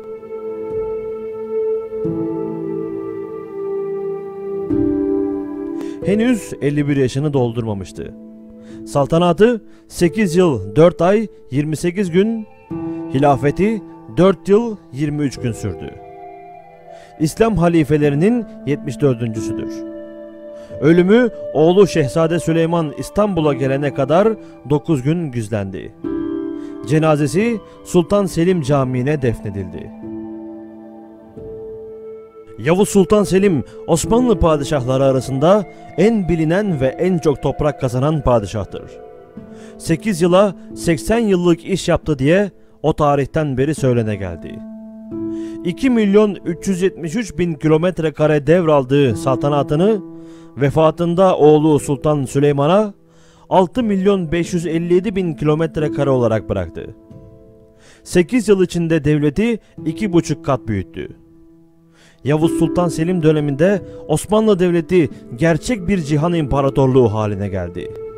Henüz 51 yaşını doldurmamıştı. Saltanatı 8 yıl 4 ay 28 gün, hilafeti 4 yıl 23 gün sürdü. İslam halifelerinin 74.'südür. Ölümü oğlu Şehzade Süleyman İstanbul'a gelene kadar 9 gün gizlendi. Cenazesi Sultan Selim Camii'ne defnedildi. Yavuz Sultan Selim Osmanlı padişahları arasında en bilinen ve en çok toprak kazanan padişahtır. 8 yıla 80 yıllık iş yaptı diye o tarihten beri söylene geldi. 2.373.000 kilometre kare devraldığı saltanatını vefatında oğlu Sultan Süleyman'a 6.557.000 kilometre kare olarak bıraktı. 8 yıl içinde devleti 2,5 kat büyüttü. Yavuz Sultan Selim döneminde Osmanlı Devleti gerçek bir cihan imparatorluğu haline geldi.